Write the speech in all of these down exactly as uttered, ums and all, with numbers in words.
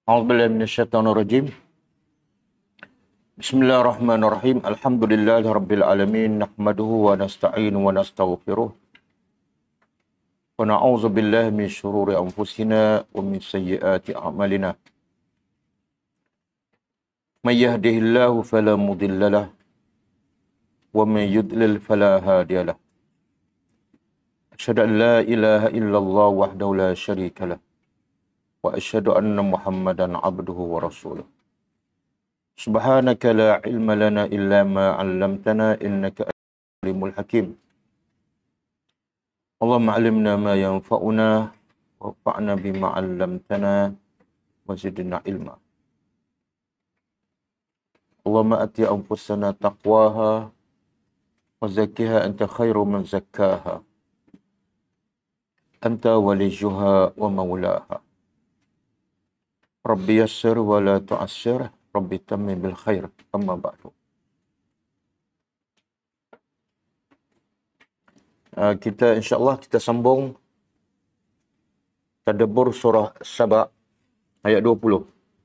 A'udzubillahi minasyaitonirrajim. Bismillahirrahmanirrahim. Alhamdulillahirabbil alamin. Nahmaduhu wa nasta'inu wa nastaghfiruh. Wa na'udzu billahi min syururi anfusina wa min sayyiati a'malina. May yahdihillahu fala mudilla lahu wa may yudlil fala hadiya lahu. Asyhadu an la ilaha illallah wahdahu la syarika lahu wa asyhadu anna Muhammadan abduhu wa rasuluh. Subhanaka la ilma lana illa ma 'allamtana innaka alimul hakim. Allahumma 'allimna ma yanfa'una wanfa'na bima 'allamtana wa zidna ilma. Allahumma ati anfusana taqwaha wa zakkiha anta khairu man zakkaha. Anta waliyuha wa maulaha. Rabbi yassir wa la tu'assir. Rabbi tammim bil khair. Amma ba'du. Uh, kita insyaAllah kita sambung tadabbur surah Saba ayat dua puluh.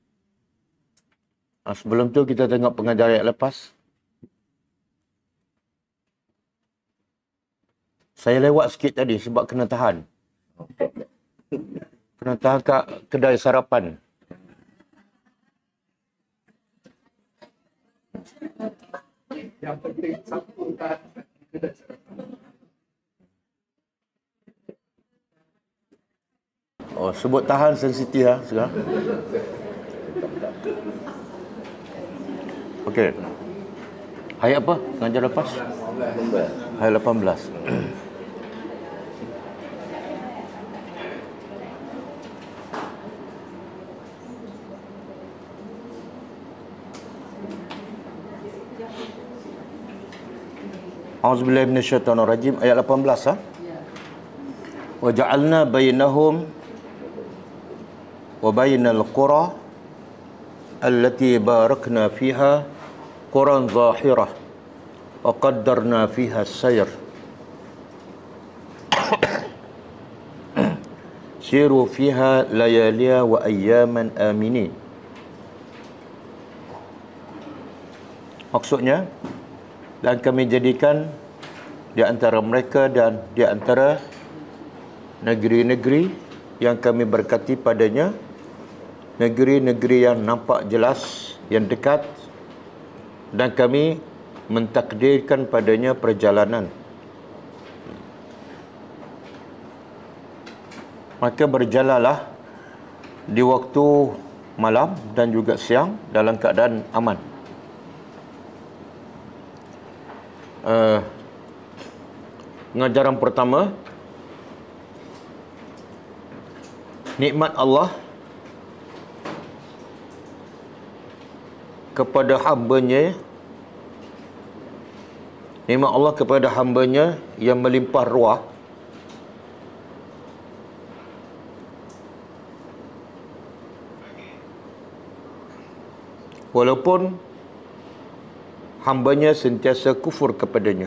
Uh, sebelum tu kita tengok pengajar ayat lepas. Saya lewat sikit tadi sebab kena tahan. Kena tahan kat kedai sarapan. Yang penting satu kan. Oh, sebut tahan sensitif lah sekarang. Okey. Ayat apa? Pengajar lepas? Ayat lapan belas. A'udzubillahi minasyaitonirrajim. Ayat lapan belas ha? Wa ja'alna bainahum wa bainal qura allati barakna fiha quran zahirah wa qaddarna fiha as-sayr siru fiha layaliya wa ayyaman aminin. Maksudnya, dan kami jadikan di antara mereka dan di antara negeri-negeri yang kami berkati padanya, negeri-negeri yang nampak jelas, yang dekat, dan kami mentakdirkan padanya perjalanan. Maka berjalanlah di waktu malam dan juga siang dalam keadaan aman. Uh, pengajaran pertama, nikmat Allah kepada hamba-Nya, nikmat Allah kepada hamba-Nya yang melimpah ruah walaupun hamba-Nya sentiasa kufur kepadanya.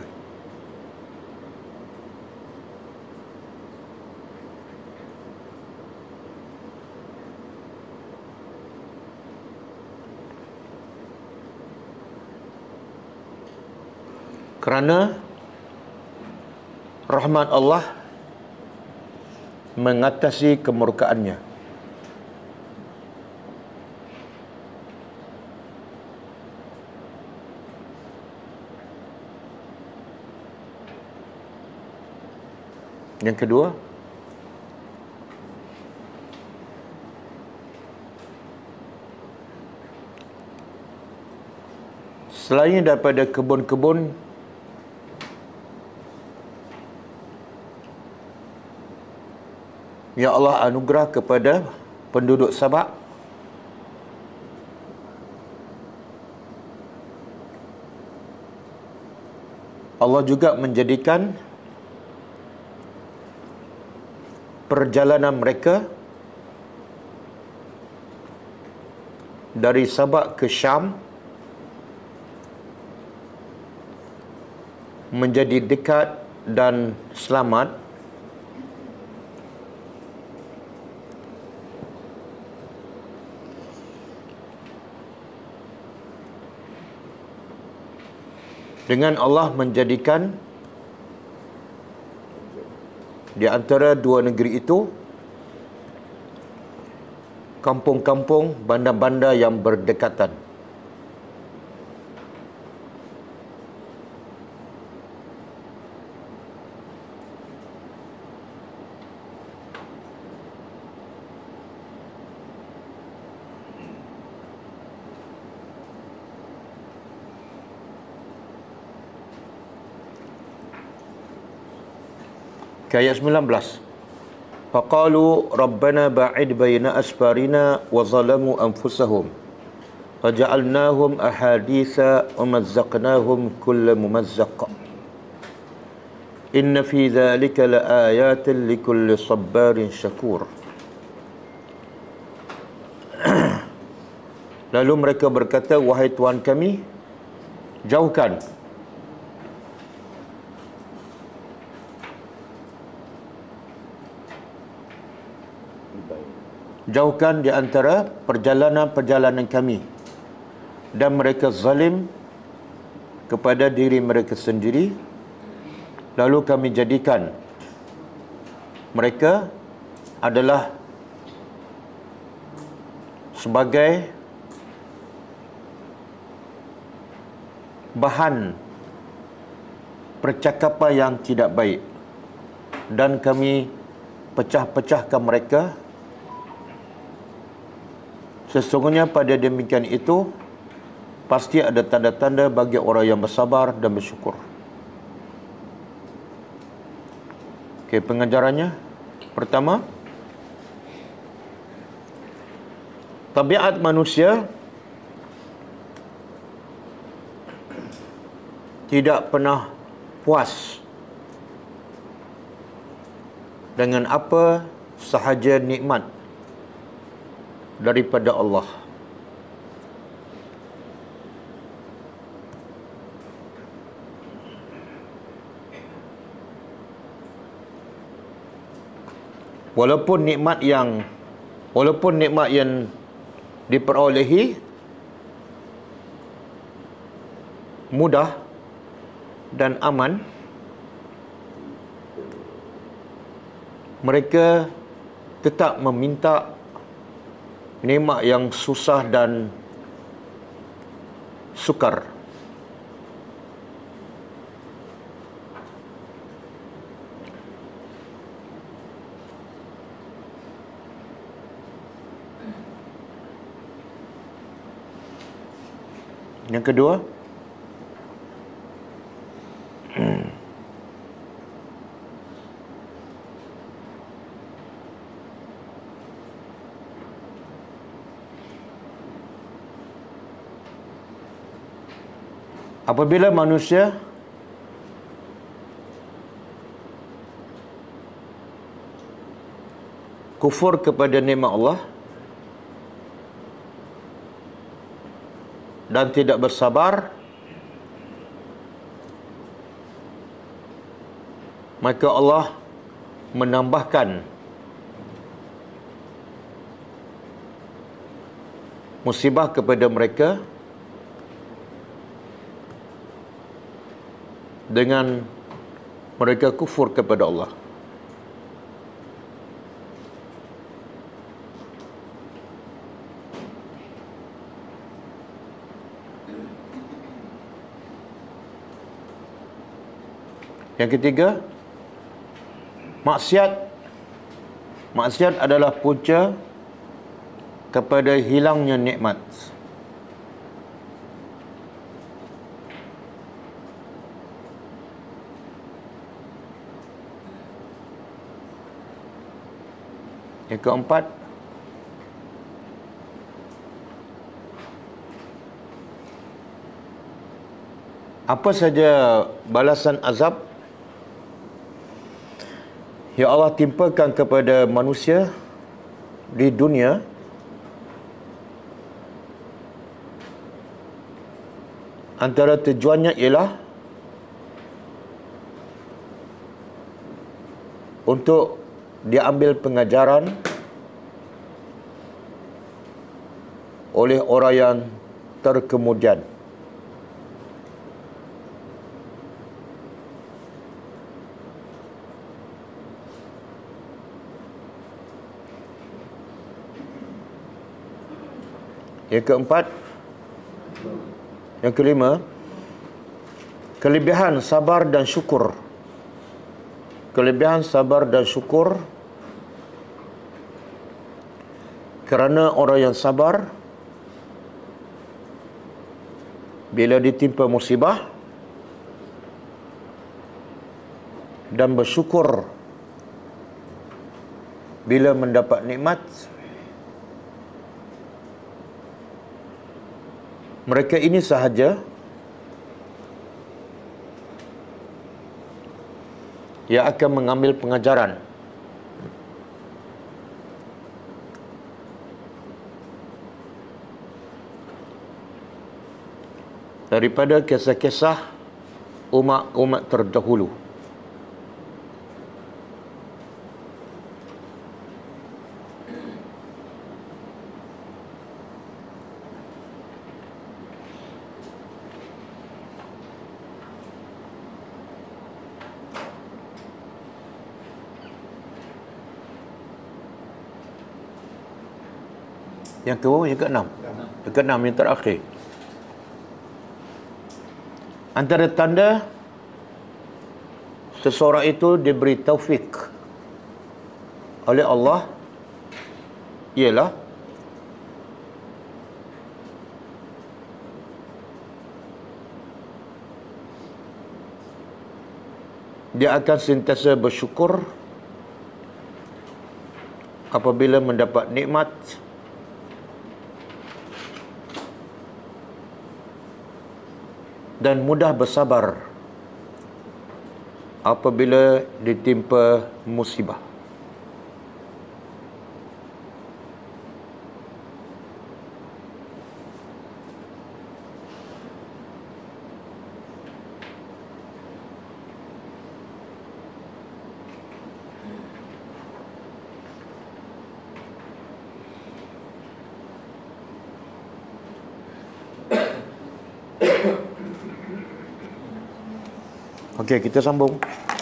Kerana rahmat Allah mengatasi kemurkaannya. Yang kedua, selain daripada kebun-kebun yang Allah anugerah kepada penduduk Sabak, Allah juga menjadikan perjalanan mereka dari Sabak ke Syam menjadi dekat dan selamat dengan Allah menjadikan di antara dua negeri itu kampung-kampung, bandar-bandar yang berdekatan. Ke ayat sembilan belas. Faqalu rabbana ba'id baina asfarina wa zalamu anfusahum faja'alnahum ahaditha wa mazzaqnahum kulla mumazzaq. Inna fi dhalika laayatin likulli sabbarin syakur. Lalu mereka berkata, wahai Tuhan kami, jauhkan jauhkan di antara perjalanan-perjalanan kami, dan mereka zalim kepada diri mereka sendiri, lalu kami jadikan mereka adalah sebagai bahan percakapan yang tidak baik, dan kami pecah-pecahkan mereka. Sesungguhnya pada demikian itu pasti ada tanda-tanda bagi orang yang bersabar dan bersyukur. Okey, pengajarannya pertama, tabiat manusia tidak pernah puas dengan apa sahaja nikmat daripada Allah. Walaupun nikmat yang walaupun nikmat yang diperolehi mudah dan aman, mereka tetap meminta nikmat yang susah dan sukar. Yang kedua, apabila manusia kufur kepada nikmat Allah dan tidak bersabar, maka Allah menambahkan musibah kepada mereka dengan mereka kufur kepada Allah. Yang ketiga, maksiat. Maksiat adalah punca kepada hilangnya nikmat. Yang keempat, apa saja balasan azab yang Allah timpakan kepada manusia di dunia, antara tujuannya ialah untuk diambil pengajaran oleh orang yang terkemudian. Yang keempat, yang kelima, kelebihan sabar dan syukur. Kelebihan sabar dan syukur kerana orang yang sabar bila ditimpa musibah dan bersyukur bila mendapat nikmat, mereka ini sahaja yang akan mengambil pengajaran daripada kisah-kisah umat-umat terdahulu. Yang ke yang keenam. Yang keenam yang terakhir. Antara tanda seseorang itu diberi taufik oleh Allah ialah dia akan sentiasa bersyukur apabila mendapat nikmat, dan mudah bersabar apabila ditimpa musibah. Okey, kita sambung.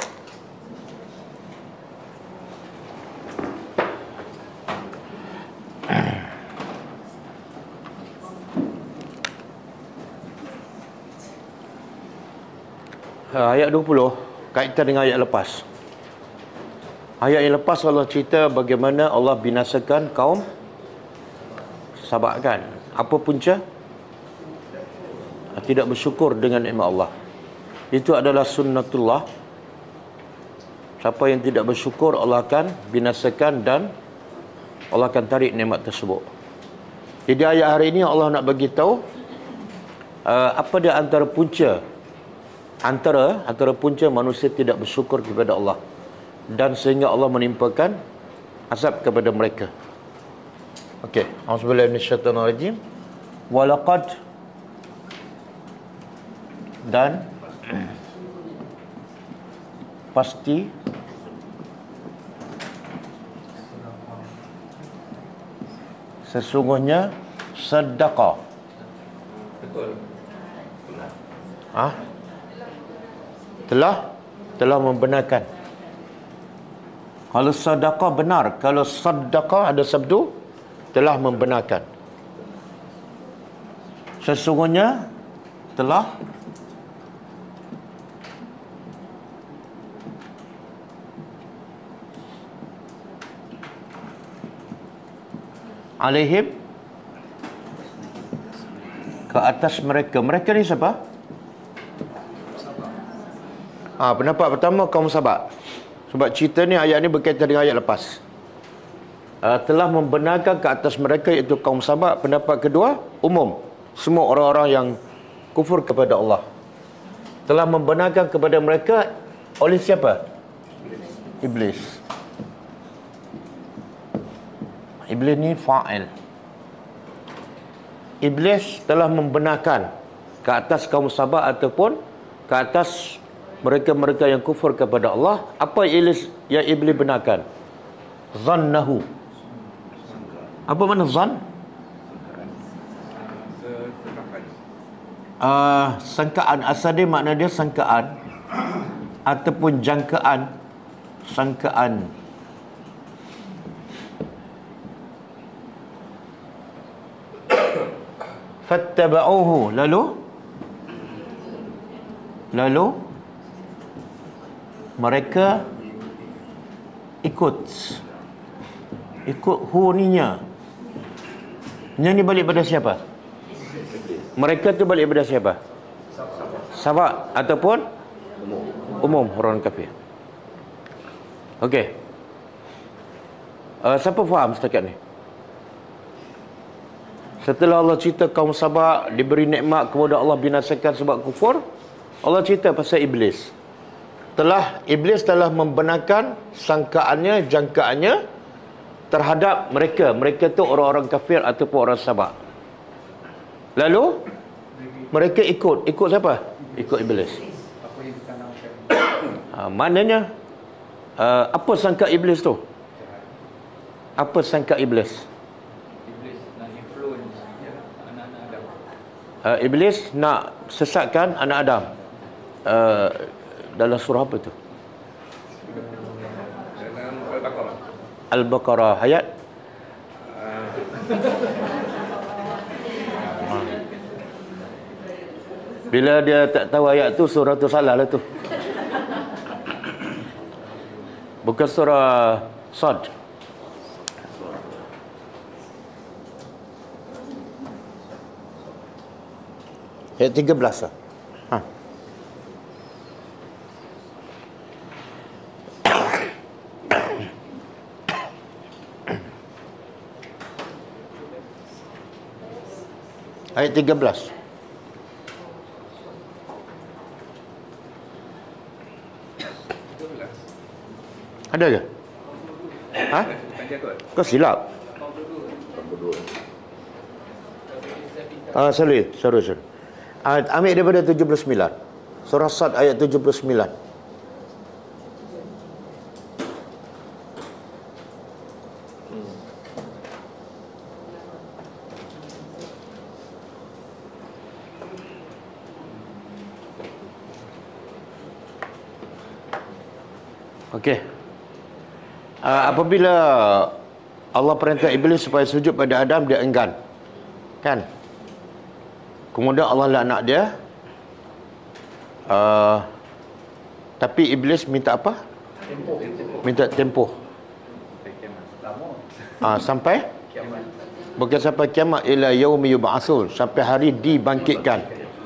Ayat dua puluh kaitan dengan ayat lepas. Ayat yang lepas Allah cerita bagaimana Allah binasakan kaum Sabak kan. Apa punca? Tidak bersyukur dengan nikmat Allah. Itu adalah sunnatullah. Siapa yang tidak bersyukur, Allah akan binasakan dan Allah akan tarik nikmat tersebut. Jadi ayat hari ini Allah nak bagi tahu uh, apa dia antara punca antara antara punca manusia tidak bersyukur kepada Allah dan sehingga Allah menimpakan azab kepada mereka. Okey, auzubillahi minasyaitonirrajim. Walaqad dan pasti sesungguhnya sedekah. Betul. Ah? Telah telah membenarkan. Kalau sedekah benar, kalau sedekah ada sabdu telah membenarkan. Sesungguhnya telah alaihim ke atas mereka. Mereka ni siapa? Ah, pendapat pertama kaum Sabak. Sebab cerita ni, ayat ni berkaitan dengan ayat lepas. Ah, telah membenarkan ke atas mereka iaitu kaum Sabak. Pendapat kedua, umum. Semua orang-orang yang kufur kepada Allah. Telah membenarkan kepada mereka oleh siapa? Iblis. Iblis ni fa'il. Iblis telah membenarkan ke atas kaum Sabak ataupun ke atas mereka-mereka yang kufur kepada Allah. Apa Iblis yang Iblis benarkan? Zannahu. Apa makna zan? Uh, sangkaan. Asal dia makna dia sangkaan ataupun jangkaan. Sangkaan. fattaba'uhu, lalu lalu mereka ikut ikut hu ninya. Yang ni balik pada siapa? Mereka tu balik pada siapa? Sabak ataupun umum orang kafir. Okey. Uh, siapa faham setakat ni? Setelah Allah cerita kaum Sabak diberi nikmat, kemudian Allah binasakan sebab kufur, Allah cerita pasal iblis. Telah iblis telah membenarkan sangkaannya, jangkaannya terhadap mereka. Mereka tu orang-orang kafir ataupun orang Sabak. Lalu mereka ikut, ikut siapa? Ikut iblis. Ha, maknanya uh, apa sangka iblis tu? Apa sangka iblis? Uh, iblis nak sesatkan anak Adam. Uh, dalam surah apa tu? Al-Baqarah ayat bila dia tak tahu ayat tu, surah tu salah lah tu. Bukan surah Sad. Ayat tiga belas lah. Ha. Ayat tiga belas. Ada ke? Ha? Kau silap. Ah, sorry, sorry, sorry. Uh, ambil daripada tujuh puluh sembilan. Surah Sad ayat tujuh puluh sembilan. Okey. Uh, apabila Allah perintah iblis supaya sujud pada Adam, dia enggan. Kan? Kemudian Allah laknat dia. Uh, tapi iblis minta apa? Tempoh. Minta tempoh. Uh, sampai? Bukan sampai kiamat. Ila yaumi yub'atsun. Sampai hari dibangkitkan.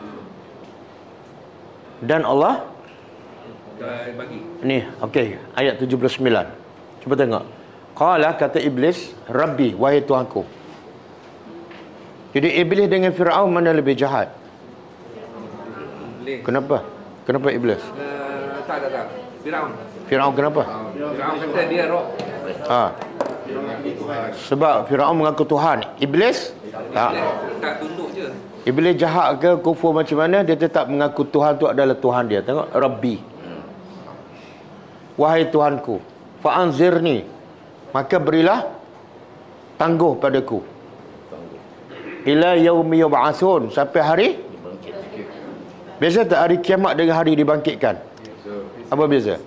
Dan Allah bagi. Ni, okey. Ayat tujuh puluh sembilan. Cuba tengok. Qala, kata iblis, Rabbi, wahai Tuhanku. Jadi iblis dengan Firaun mana lebih jahat? Iblis. Kenapa? Kenapa iblis? Uh, tak, tak, tak. Firaun. Firaun kenapa? Firaun kata dia roh. Ha. Sebab Firaun mengaku Tuhan. Iblis? Tak. Tak tunduk je. Iblis jahat ke kufur macam mana, dia tetap mengaku Tuhan tu adalah Tuhan dia. Tengok, Rabbi. Wahai Tuhanku, fa'anzirni, maka berilah tangguh padaku. Ila yaumi yub'atsun, sampai hari biasa tak hari kiamat dengan hari dibangkitkan? Apa beza?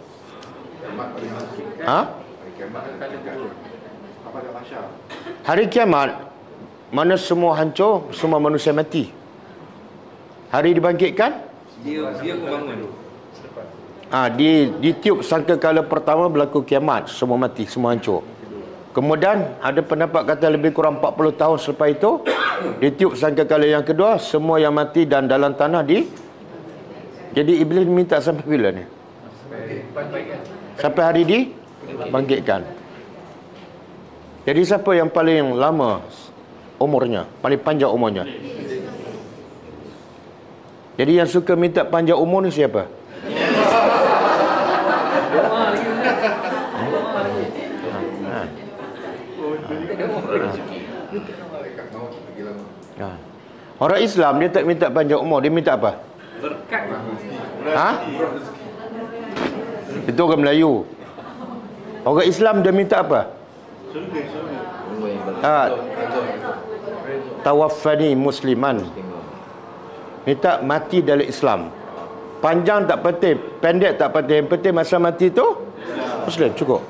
Ha? Hari kiamat mana semua hancur, semua manusia mati. Hari dibangkitkan dia dia bangun. Ah, di ditiup sangkakala pertama berlaku kiamat, semua mati, semua hancur. Kemudian ada pendapat kata lebih kurang empat puluh tahun selepas itu ditiup sangkakala yang kedua, semua yang mati dan dalam tanah di. Jadi iblis minta sampai bila ni? Sampai hari dibangkitkan. Jadi siapa yang paling lama umurnya, paling panjang umurnya? Jadi yang suka minta panjang umur ni siapa? Ha. Orang Islam dia tak minta panjang umur, dia minta apa? Berkat. Ha? Itu orang Melayu. Orang Islam dia minta apa? Ha. Tawaffani musliman. Minta mati dalam Islam. Panjang tak penting, pendek tak penting, yang penting masa mati tu Muslim, cukup.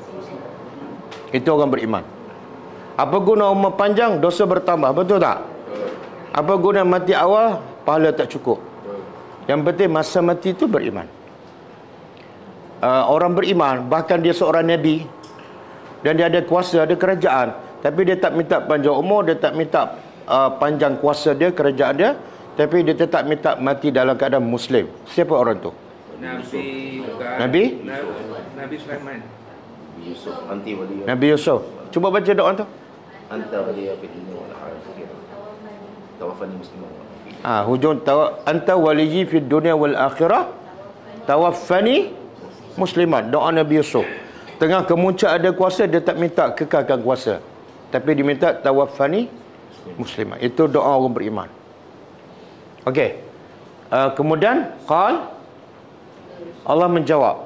Itu orang beriman. Apa guna umur panjang, dosa bertambah, betul tak? Apa guna mati awal, pahala tak cukup. Yang penting masa mati itu beriman. Uh, orang beriman, bahkan dia seorang Nabi, dan dia ada kuasa, ada kerajaan, tapi dia tak minta panjang umur, dia tak minta uh, panjang kuasa dia, kerajaan dia, tapi dia tetap minta mati dalam keadaan Muslim. Siapa orang tu? Nabi bukan. Nabi? Nabi Sulaiman. Yusuf anti wali. Nabi Yusuf. Cuba baca doa tu. Anta wali fi dunya wal akhirah. Tawaffani musliman. Ah, hujung tawa anta waliyyi fid dunya wal akhirah. Tawaffani musliman. Doa Nabi Yusuf. Tengah kemuncak ada kuasa, dia tak minta kekalkan kuasa, tapi dia minta tawaffani musliman. Itu doa orang beriman. Okey. Uh, kemudian qal Allah menjawab,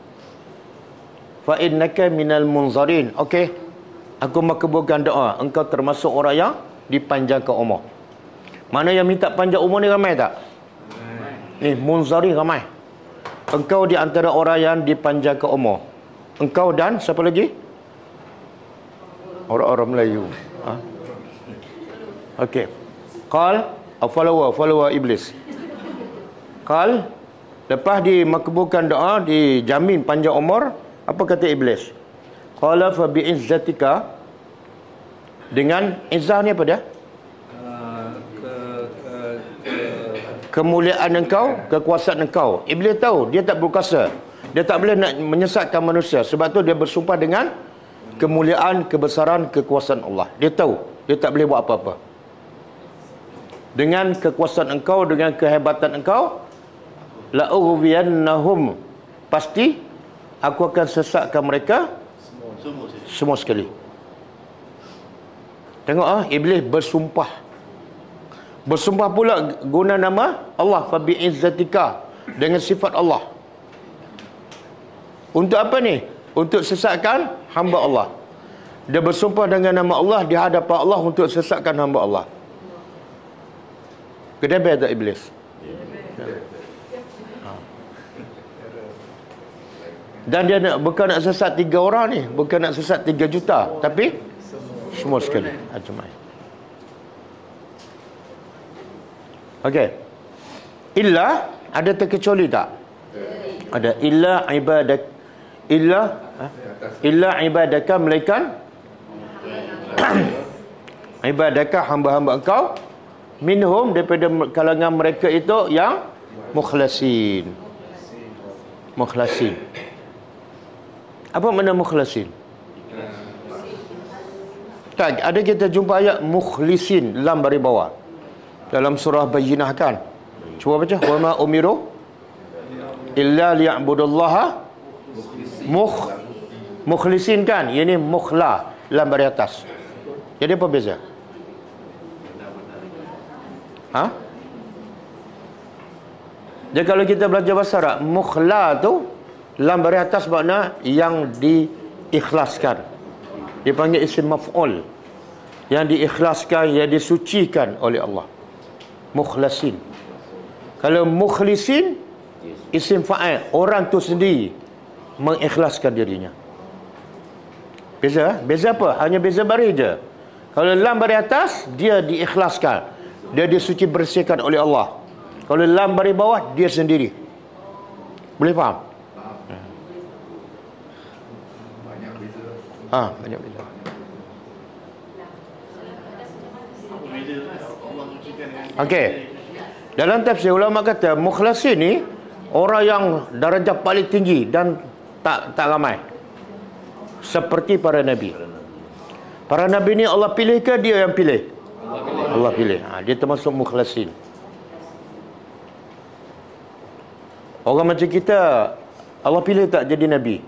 fa innaka minal munzarin. Okey, aku makbulkan doa, engkau termasuk orang yang dipanjangkan umur. Mana yang minta panjang umur ni ramai tak? Ni munzarin ramai. Engkau di antara orang yang dipanjangkan umur. Engkau dan siapa lagi? Orang-orang Melayu. Ha? Okey. Qal, follower, follower iblis. Qal, lepas dimakbulkan doa, dijamin panjang umur, apa kata iblis? Qala fa bi izzatika, dengan izzah ni apa dia? Uh, ke, ke, ke, Kemuliaan engkau, kekuasaan engkau. Iblis tahu dia tak berkuasa. Dia tak boleh nak menyesatkan manusia. Sebab tu dia bersumpah dengan kemuliaan, kebesaran, kekuasaan Allah. Dia tahu dia tak boleh buat apa-apa. Dengan kekuasaan engkau, dengan kehebatan engkau, la ughwiyannahum, pasti aku akan sesatkan mereka semua, semua sekali. Tengok ah, iblis bersumpah. Bersumpah pula guna nama Allah, fa bi izzatika, dengan sifat Allah. Untuk apa ni? Untuk sesatkan hamba Allah. Dia bersumpah dengan nama Allah di hadapan Allah untuk sesatkan hamba Allah. Kedai tak iblis? Dan dia nak, bukan nak sesat tiga orang ni, bukan nak sesat tiga juta, tapi semua sekali. Ajmai. Okey. Illa, ada terkecuali tak? Ada. Illa ibadak, illa ha? Illa ibadaka, melainkan ibadaka, hamba-hamba engkau, minhum, daripada kalangan mereka itu yang mukhlasin. Mukhlasin. Apa makna mukhlasin? Tak, ada kita jumpa ayat mukhlisin lam bari bawah dalam surah Bayyinah kan. Cuba baca, wa ma umiru illa liya'budullaha mukh mukhlisin kan. Ini mukhla lam bari atas. Jadi apa beza? Ha? Jadi kalau kita belajar bahasa Arab, mukhla tu lam bari atas makna yang diikhlaskan. Dipanggil isim maf'ul. Yang diikhlaskan, yang disucikan oleh Allah. Mukhlasin. Kalau mukhlisin, isim fa'il, orang tu sendiri mengikhlaskan dirinya. Beza? Beza apa? Hanya beza baris je. Kalau lam bari atas, dia diikhlaskan, dia disuci bersihkan oleh Allah. Kalau lam bari bawah, dia sendiri. Boleh faham? Ah, banyak beza. Okey. Dalam tafsir ulama kata mukhlasin ni orang yang darjah paling tinggi dan tak tak ramai. Seperti para nabi. Para nabi ni Allah pilih ke dia yang pilih? Allah pilih. Ha, dia termasuk mukhlasin. Orang macam kita, Allah pilih tak jadi nabi?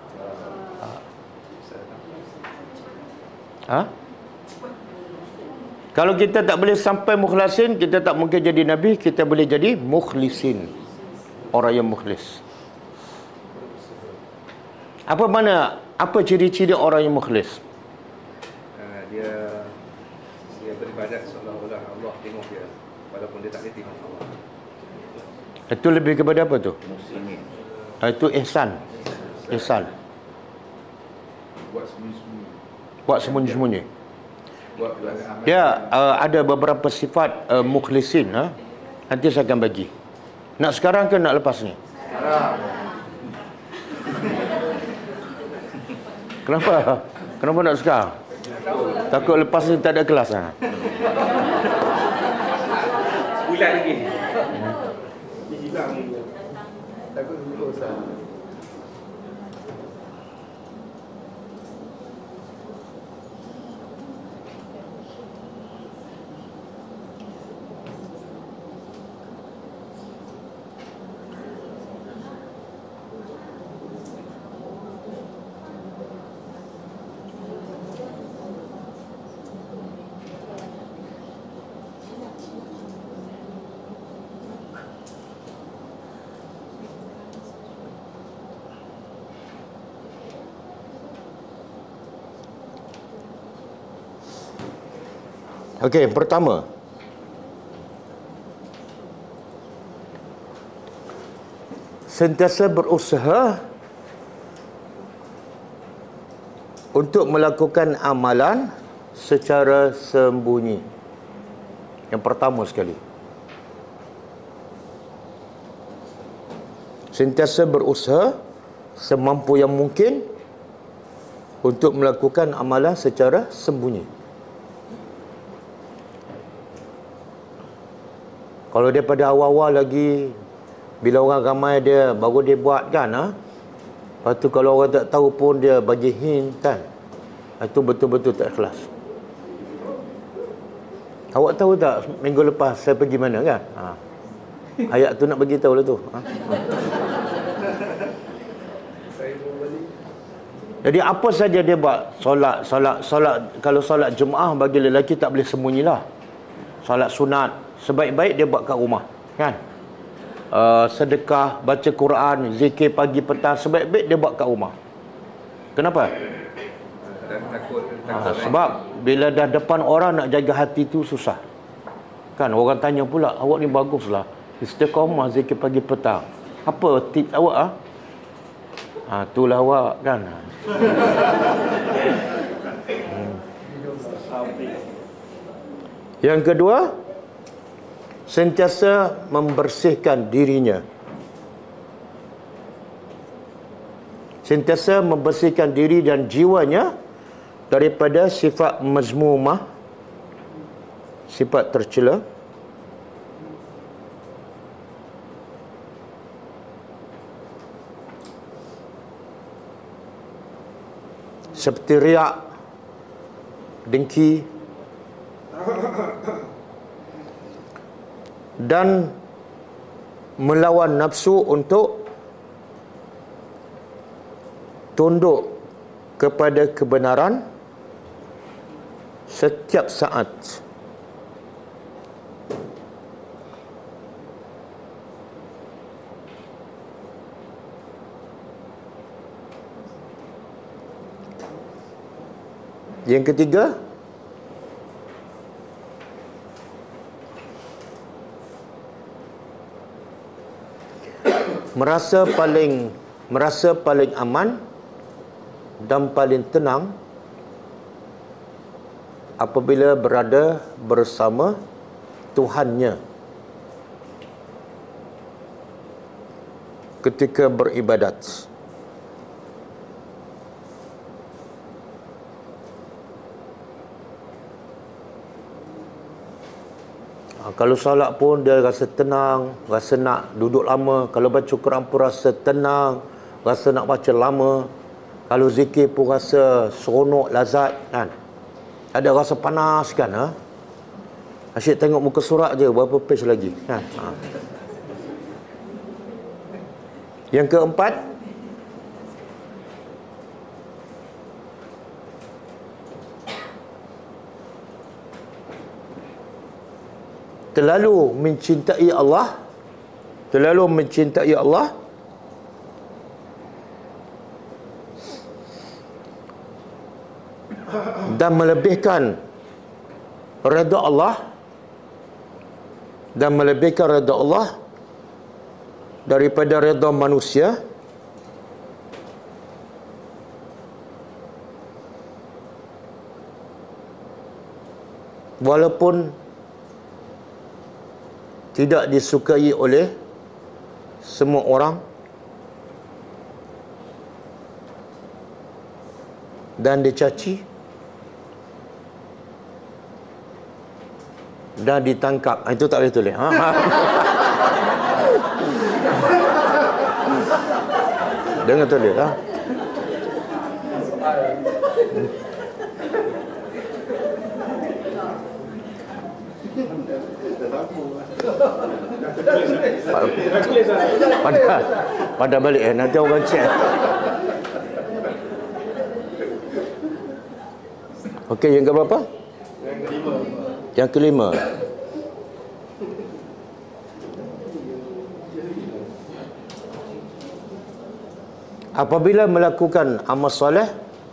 Ha? Kalau kita tak boleh sampai mukhlasin, kita tak mungkin jadi nabi. Kita boleh jadi mukhlisin, orang yang mukhlis. Apa mana? Apa ciri-ciri orang yang mukhlis? uh, dia dia beribadat seolah-olah Allah tengok dia, walaupun dia tak boleh tengok Allah. Itu lebih kepada apa tu? Muslimin. Ah, itu ihsan. Ihsan. Buat sembunyi-sembunyi. Buat sembunyi-sembunyi. buat buat amal. Dia uh, ada beberapa sifat uh, mukhlisin. Ha? Nanti saya akan bagi. Nak sekarang ke nak lepas ni? Sekarang. Kenapa? Kenapa nak sekarang? Takut lepas ni tak ada kelas. Ha? Bulan lagi. Hilang ni. Takut dulu Ustaz. Okey, pertama. Sentiasa berusaha untuk melakukan amalan secara sembunyi. Yang pertama sekali. Sentiasa berusaha semampu yang mungkin untuk melakukan amalan secara sembunyi. Kalau daripada awal-awal lagi, bila orang ramai dia, baru dia buat kan. Ha? Lepas tu kalau orang tak tahu pun dia bagi hint kan. Itu betul-betul tak ikhlas. Awak tahu tak minggu lepas saya pergi mana kan? Ha. Ayat tu nak bagi tahu lah tu. Ha? Jadi apa saja dia buat, solat, solat, solat. Kalau solat Jumaat bagi lelaki tak boleh sembunyilah. Solat sunat, sebaik-baik dia buat kat rumah, kan? Uh, sedekah, baca Quran, zikir pagi petang, sebaik-baik dia buat kat rumah. Kenapa? Takut, Ha, sebab bila dah depan orang nak jaga hati tu susah. Kan orang tanya pula, awak ni baguslah, istiqamah zikir pagi petang. Apa tips awak ah? Ha, itulah awak kan. Hmm. Yang kedua, sentiasa membersihkan dirinya. Sentiasa membersihkan diri dan jiwanya daripada sifat mazmumah, sifat tercela. Seperti riak, dengki, dan melawan nafsu untuk tunduk kepada kebenaran setiap saat. Yang ketiga, merasa paling merasa paling aman dan paling tenang apabila berada bersama Tuhannya ketika beribadat. Kalau solat pun dia rasa tenang, rasa nak duduk lama. Kalau baca Quran pun rasa tenang, rasa nak baca lama. Kalau zikir pun rasa seronok, lazat kan. Ada rasa panas kan. Ha? Asyik tengok muka surat je, berapa page lagi kan. Ha. Yang keempat, terlalu mencintai Allah, terlalu mencintai Allah dan melebihkan redha Allah dan melebihkan redha Allah daripada redha manusia. walaupun tidak disukai oleh semua orang dan dicaci dan ditangkap. Itu tak boleh tulis. Ha? Jangan tulis. Ha? Pada, pada balik eh. Nanti orang cek. Okey, yang ke berapa? Yang kelima. Yang kelima. Apabila melakukan amal soleh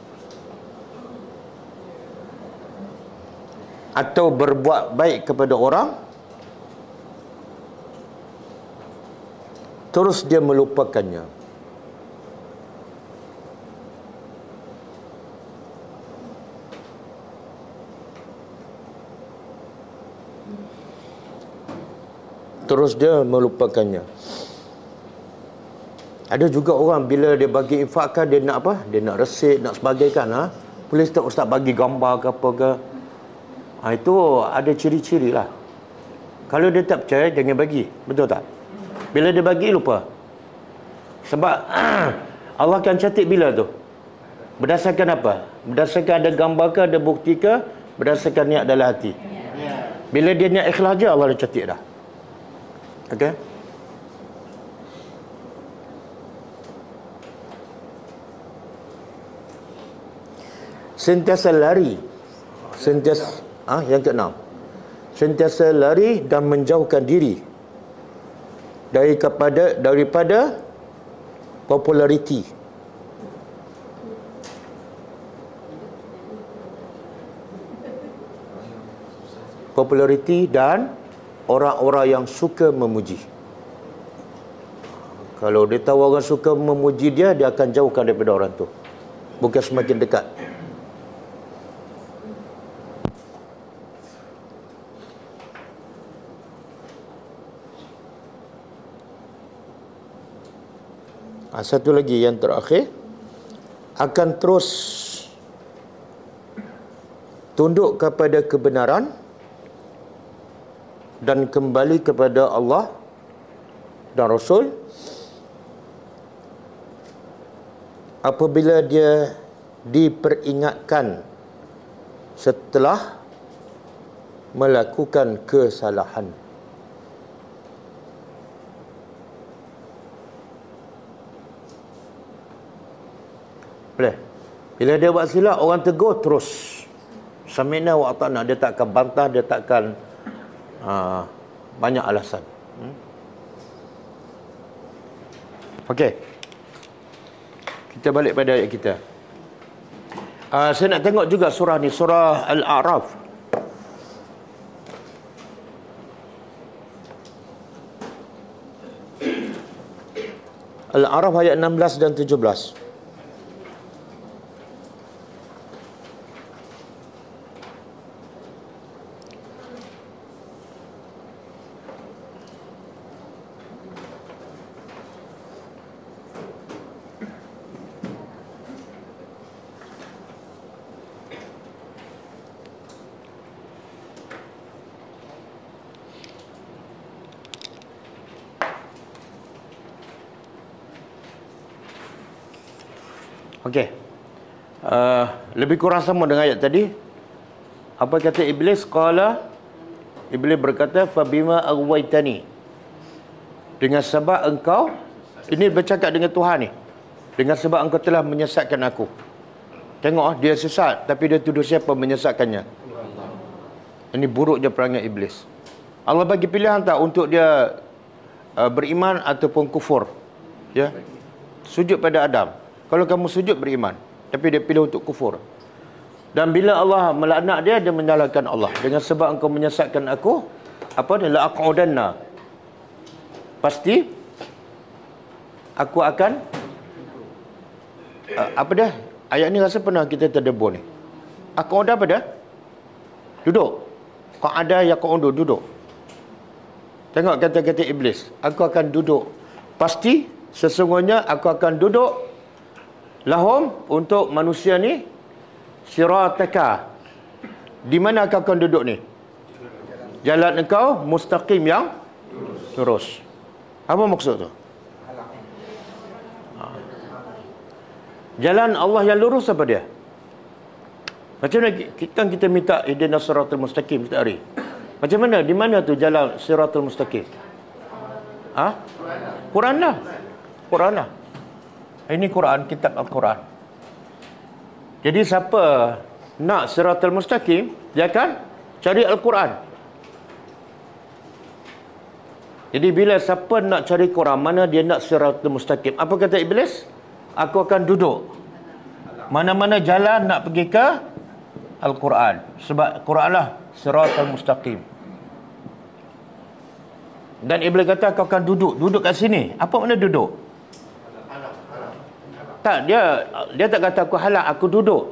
atau berbuat baik kepada orang, terus dia melupakannya, terus dia melupakannya. Ada juga orang bila dia bagi infak kan, dia nak apa? Dia nak resit, nak sebagainya kan. Ha? Boleh tak ustaz bagi gambar ke apa ke? Ha, itu ada ciri-ciri lah. Kalau dia tak percaya, jangan bagi. Betul tak? Bila dia bagi, lupa. Sebab Allah akan catat bila tu? Berdasarkan apa? Berdasarkan ada gambar ke, ada bukti ke? Berdasarkan niat dalam hati. Bila dia niat ikhlas je, Allah dah catat dah. Okey? Sentiasa lari. Sentiasa, ah, yang keenam. Sentiasa lari dan menjauhkan diri dari kepada daripada populariti. Populariti dan orang-orang yang suka memuji. Kalau dia tahu orang suka memuji dia, dia akan jauhkan daripada orang tu. Bukan semakin dekat. Ha, satu lagi yang terakhir, akan terus tunduk kepada kebenaran dan kembali kepada Allah dan Rasul apabila dia diperingatkan setelah melakukan kesalahan. Boleh? Bila dia buat silap, orang tegur terus. Samina wa ta'na, dia takkan bantah, dia takkan uh, banyak alasan. Hmm? Okey. Kita balik pada ayat kita. Uh, saya nak tengok juga surah ni, surah Al-A'raf. Al-A'raf ayat enam belas dan tujuh belas. Okey. Uh, lebih kurang sama dengan ayat tadi. Apa kata Iblis? Qala, Iblis berkata, fabima aghwaytani, dengan sebab engkau, ini bercakap dengan Tuhan ni, dengan sebab engkau telah menyesatkan aku. Tengok, dia sesat, tapi dia tuduh siapa menyesatkannya? Ini buruknya perangai Iblis. Allah bagi pilihan tak untuk dia uh, beriman ataupun kufur. Ya, sujud pada Adam. Kalau kamu sujud, beriman. Tapi dia pilih untuk kufur. Dan bila Allah melaknat dia, dia menyalahkan Allah. Dengan sebab engkau menyesatkan aku, apa dia? La'aqudanna. Pasti aku akan uh, apa dia? Ayat ni rasa pernah kita terdebur ni. Aqud apa dia? Duduk. Qa'ada yaq'udu, duduk. Tengok kata-kata iblis. Aku akan duduk. Pasti sesungguhnya aku akan duduk lahum untuk manusia ni sirataka. Di mana aku akan duduk ni? Jalan engkau mustaqim yang lurus. Apa maksud tu? Jalan Allah yang lurus apa dia? Macam mana kita, kita minta ihdinas siratal mustaqim setiap hari? Macam mana? Di mana tu jalan siratal mustaqim? Ha? Quran lah. Quran lah. Ini Quran, kitab Al-Quran. Jadi siapa nak siratal mustaqim, dia akan cari Al-Quran. Jadi bila siapa nak cari Quran, mana dia nak siratal mustaqim? Apa kata iblis? Aku akan duduk. Mana-mana jalan nak pergi ke Al-Quran. Sebab Quran lah siratal mustaqim. Dan iblis kata kau akan duduk. Duduk kat sini. Apa makna duduk? Tak, dia dia tak kata aku halak, aku duduk.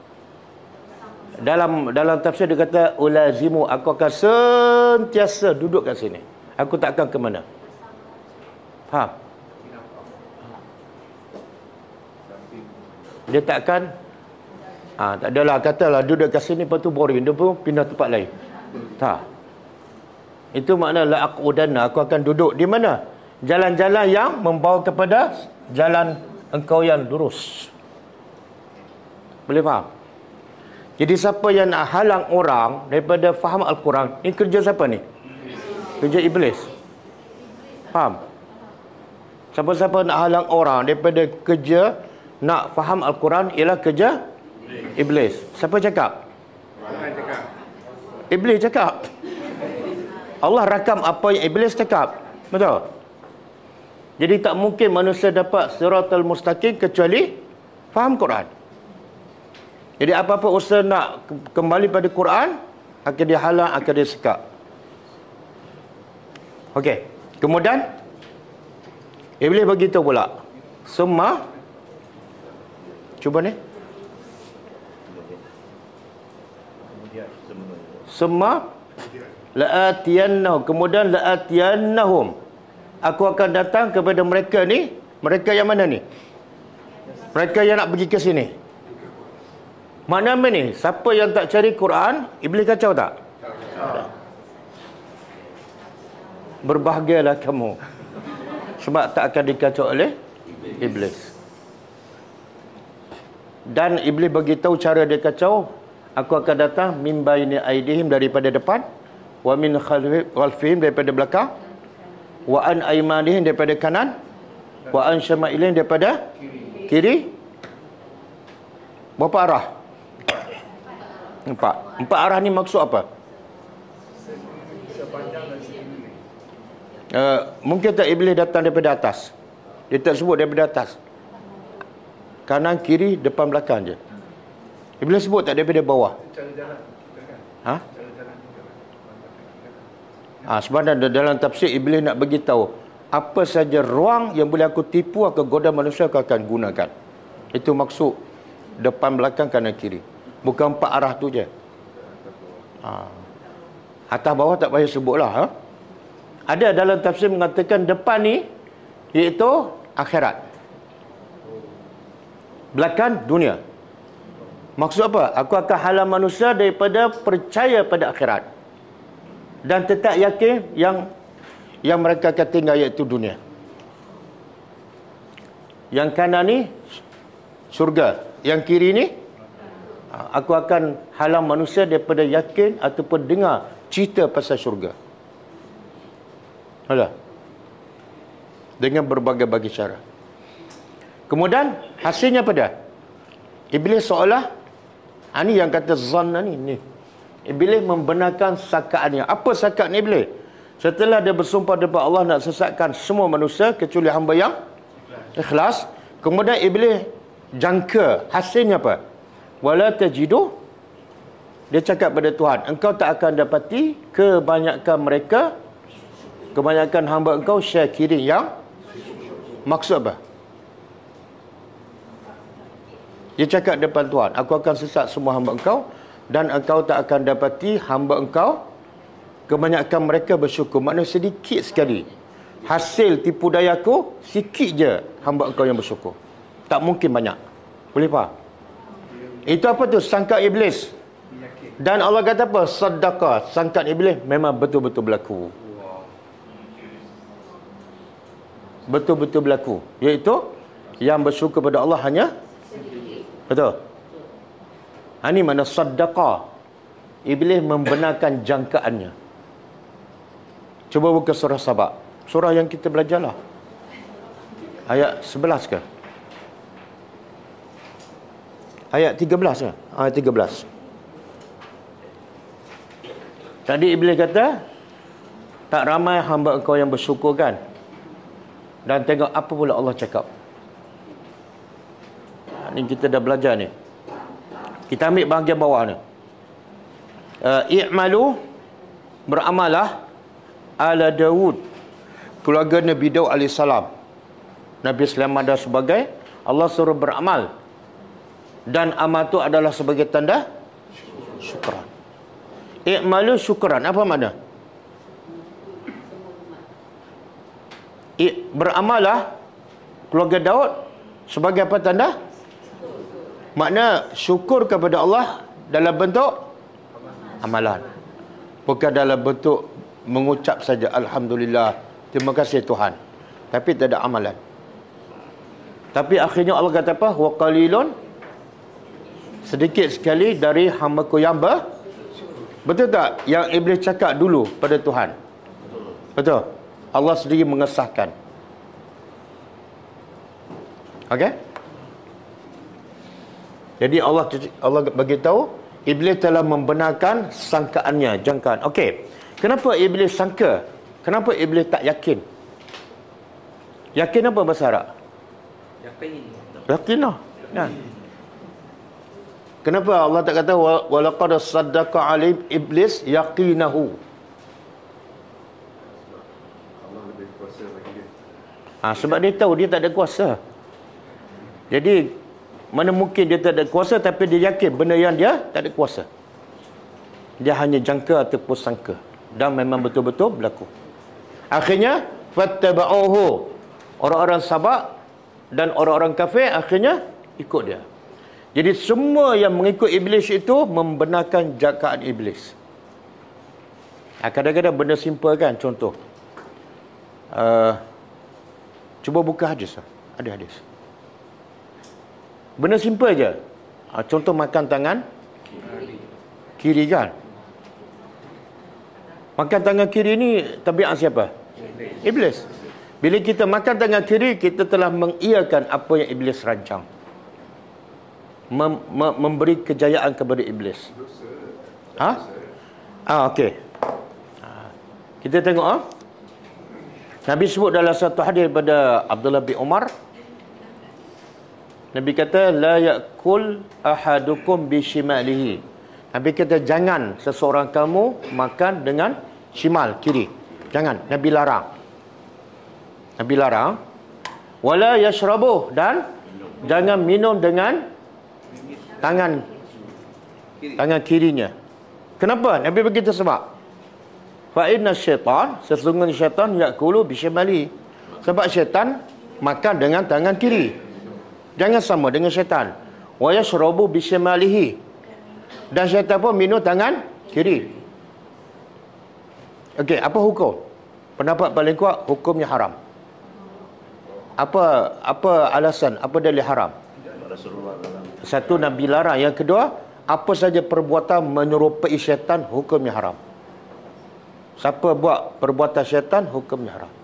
Dalam dalam tafsir dia kata ulazimu, aku akan sentiasa duduk kat sini. Aku tak akan ke mana. Faham? Dia takkan ah, tak adalah katalah duduk kat sini lepas tu boring, dia pun pindah tempat lain. Tak. Itu makna la aqudanna, aku akan duduk di mana? Jalan-jalan yang membawa kepada jalan engkau yang lurus. Boleh faham? Jadi siapa yang nak halang orang daripada faham Al-Quran, ni kerja siapa ni? Kerja iblis. Faham? Siapa-siapa nak halang orang daripada kerja nak faham Al-Quran ialah kerja iblis. Siapa cakap? Iblis cakap. Allah rakam apa yang iblis cakap. Betul? Jadi tak mungkin manusia dapat siratal mustaqim kecuali faham Quran. Jadi apa-apa usaha nak kembali pada Quran, akan dihalang, akan disekat. Okey. Kemudian iblis begitu pula. Semua cuba ni. Semua la'atiyannahum, kemudian la'atiyannahum, aku akan datang kepada mereka ni. Mereka yang mana ni? Mereka yang nak pergi ke sini. Mana ni? Siapa yang tak cari Quran, iblis kacau tak? Tak. Berbahagialah kamu, sebab tak akan dikacau oleh iblis. Dan iblis beritahu cara dia kacau. Aku akan datang min baini aidihim, daripada depan, wa min khalfihim, daripada belakang, wa an aymanihim, daripada kanan, wa an syama'ilihim, daripada kiri. Berapa arah? Empat. Empat arah ni maksud apa? Uh, mungkin tak iblis datang daripada atas. Dia tak sebut daripada atas. Kanan, kiri, depan, belakang je. Iblis sebut tak daripada bawah? Ha? Ha, sebenarnya dalam tafsir iblis nak bagi tahu apa saja ruang yang boleh aku tipu, aku goda manusia, aku akan gunakan. Itu maksud depan, belakang, kanan, kiri. Bukan empat arah tu je. Ha. Atas bawah tak payah sebutlah. Ha? Ada dalam tafsir mengatakan depan ni iaitu akhirat, belakang dunia. Maksud apa? Aku akan halang manusia daripada percaya pada akhirat dan tetap yakin yang yang mereka akan tinggal iaitu dunia. Yang kanan ni syurga, yang kiri ni aku akan halang manusia daripada yakin ataupun dengar cerita pasal syurga. Ada dengan berbagai-bagai cara. Kemudian hasilnya apa dia? Iblis seolah, ini yang kata zanna ni, ni. Iblis membenarkan sangkaannya. Apa sangkaan iblis? Setelah dia bersumpah depan Allah nak sesatkan semua manusia kecuali hamba yang ikhlas, kemudian iblis jangka hasilnya apa? Wala tajidu, dia cakap pada Tuhan, engkau tak akan dapati kebanyakan mereka, kebanyakan hamba engkau syakirin, yang maksud apa? Dia cakap depan Tuhan, aku akan sesat semua hamba engkau dan engkau tak akan dapati hamba engkau kebanyakan mereka bersyukur. Maknanya sedikit sekali. Hasil tipu daya aku, sikit je hamba engkau yang bersyukur. Tak mungkin banyak. Boleh faham? Itu apa tu? Sangka iblis. Dan Allah kata apa? Sedekah. Sangka iblis memang betul-betul berlaku. Betul-betul berlaku. Iaitu yang bersyukur pada Allah hanya betul. Ha, ini mana sedekah. Iblis membenarkan jangkaannya. Cuba buka surah Sabah. Surah yang kita belajarlah. Ayat sebelas ke? Ayat tiga belas ke? Ayat tiga belas. Tadi Iblis kata, tak ramai hamba engkau yang bersyukur kan? Dan tengok apa pula Allah cakap. Ini kita dah belajar ni. Kita ambil bahagian bawah ni. Uh, I'malu, beramalah ala Daud, keluarga Nabi Daud alaihissalam. Nabi Sulaiman dan sebagai, Allah suruh beramal. Dan amal tu adalah sebagai tanda syukran. I'malu syukran. Apa makna? I, beramalah keluarga Daud sebagai apa tanda? Makna syukur kepada Allah dalam bentuk amalan. Bukan dalam bentuk mengucap saja alhamdulillah, terima kasih Tuhan, tapi tak ada amalan. Tapi akhirnya Allah kata apa? Wa qalilun, sedikit sekali dari hamba-Ku yang ber... Betul tak yang Iblis cakap dulu pada Tuhan? Betul. Allah sendiri mengesahkan. Okey? Jadi Allah Allah bagi tahu Iblis telah membenarkan sangkaannya, jangkaan. Okey. Kenapa Iblis sangka? Kenapa Iblis tak yakin? Yakin apa bahasa Arab? Yakin. Yakinlah. Kan? Kenapa Allah tak kata walaqad saddaqa alim iblis yaqinahu? Allah lebih kuasa bagi dia. Ha, sebab dia tahu dia tak ada kuasa. Jadi mana mungkin dia tak ada kuasa tapi dia yakin benda yang dia tak ada kuasa. Dia hanya jangka ataupun sangka. Dan memang betul-betul berlaku. Akhirnya fattaba'uhu. Orang-orang Sabak dan orang-orang kafir akhirnya ikut dia. Jadi semua yang mengikut iblis itu membenarkan jangkaan iblis. Ha, kadang-kadang benda simple kan. Contoh. Uh, cuba buka hadis. Ada hadis. Benda simple je. Ha, contoh makan tangan kiri kan. Makan tangan kiri ni tabiat siapa? Iblis. Bila kita makan tangan kiri, kita telah mengiyakan apa yang iblis rancang. Mem, mem, memberi kejayaan kepada iblis. Ha? Ah, okey. Ha. Kita tengok ah. Nabi sebut dalam satu hadis pada Abdullah bin Umar. Nabi kata la yakul ahadukum bi shimalihi. Nabi kata jangan seseorang kamu makan dengan shimal, kiri. Jangan. Nabi larang. Nabi larang. Wala yashrabu, dan jangan minum dengan tangan tangan kirinya. Kenapa? Nabi begitu sebab fa inna syaitan, sesungguhnya syaitan yakulu bisyamali. Sebab syaitan makan dengan tangan kiri. Jangan sama dengan syaitan. Wa yashrabu bisyamalihi. Dan syaitan pun minum tangan kiri. Okey, apa hukum? Pendapat paling kuat hukumnya haram. Apa apa alasan? Apa dalil haram? Satu, Nabi larang. Yang kedua, apa saja perbuatan menyerupai syaitan, hukumnya haram. Siapa buat perbuatan syaitan, hukumnya haram.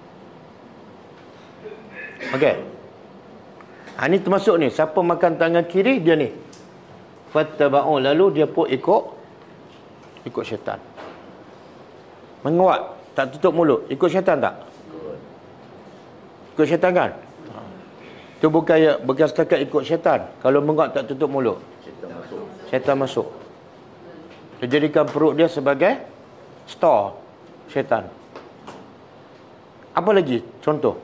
Okey. Ha, ini termasuk ni. Siapa makan tangan kiri, dia ni. Fattaba'u, lalu dia pun ikut ikut syaitan. Menguat, tak tutup mulut. Ikut syaitan tak? Ikut syaitan kan? Itu bukan, bukan setakat ikut syaitan. Kalau menguat tak tutup mulut, syaitan masuk. Syaitan masuk. Dia jadikan perut dia sebagai store syaitan. Apa lagi? Contoh.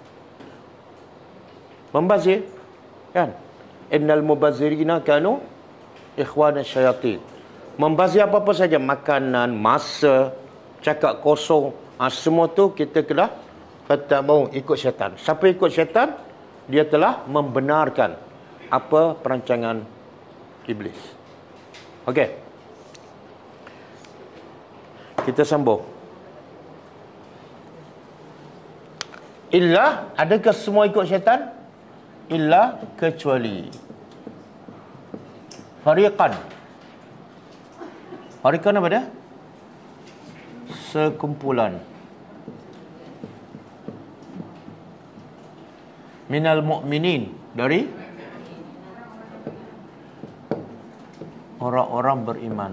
Membazir. Kan? Innal mubazzirina kanu ikhwana syayatin. Membazir apa-apa saja. Makanan, masa. cakap kosong. Ha, semua tu kita kena kata mau ikut syaitan. Siapa ikut syaitan, dia telah membenarkan apa perancangan iblis. Okey. Kita sambung. Illa, adakah semua ikut syaitan? Illa, kecuali fariqan. Fariqan apa dia? Sekumpulan. Minal mu'minin, dari orang-orang beriman.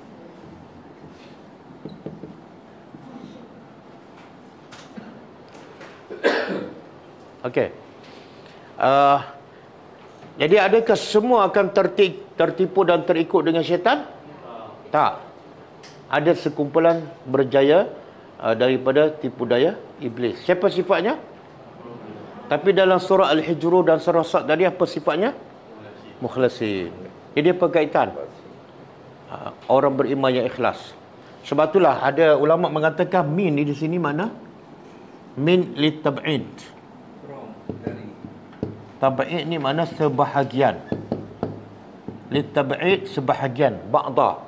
Okey. Uh, jadi adakah semua akan terti, tertipu dan terikut dengan syaitan? Tak. Ada sekumpulan berjaya uh, daripada tipu daya iblis. Siapa sifatnya? Tapi dalam surah Al-Hijr dan surah Sad tadi apa sifatnya? Mukhlasin. Jadi apa kaitan? Uh, orang beriman yang ikhlas. Sebab itulah ada ulama mengatakan min di sini mana? Min litab'id. Tab'id ni mana sebahagian. Litab'id sebahagian. Ba'da.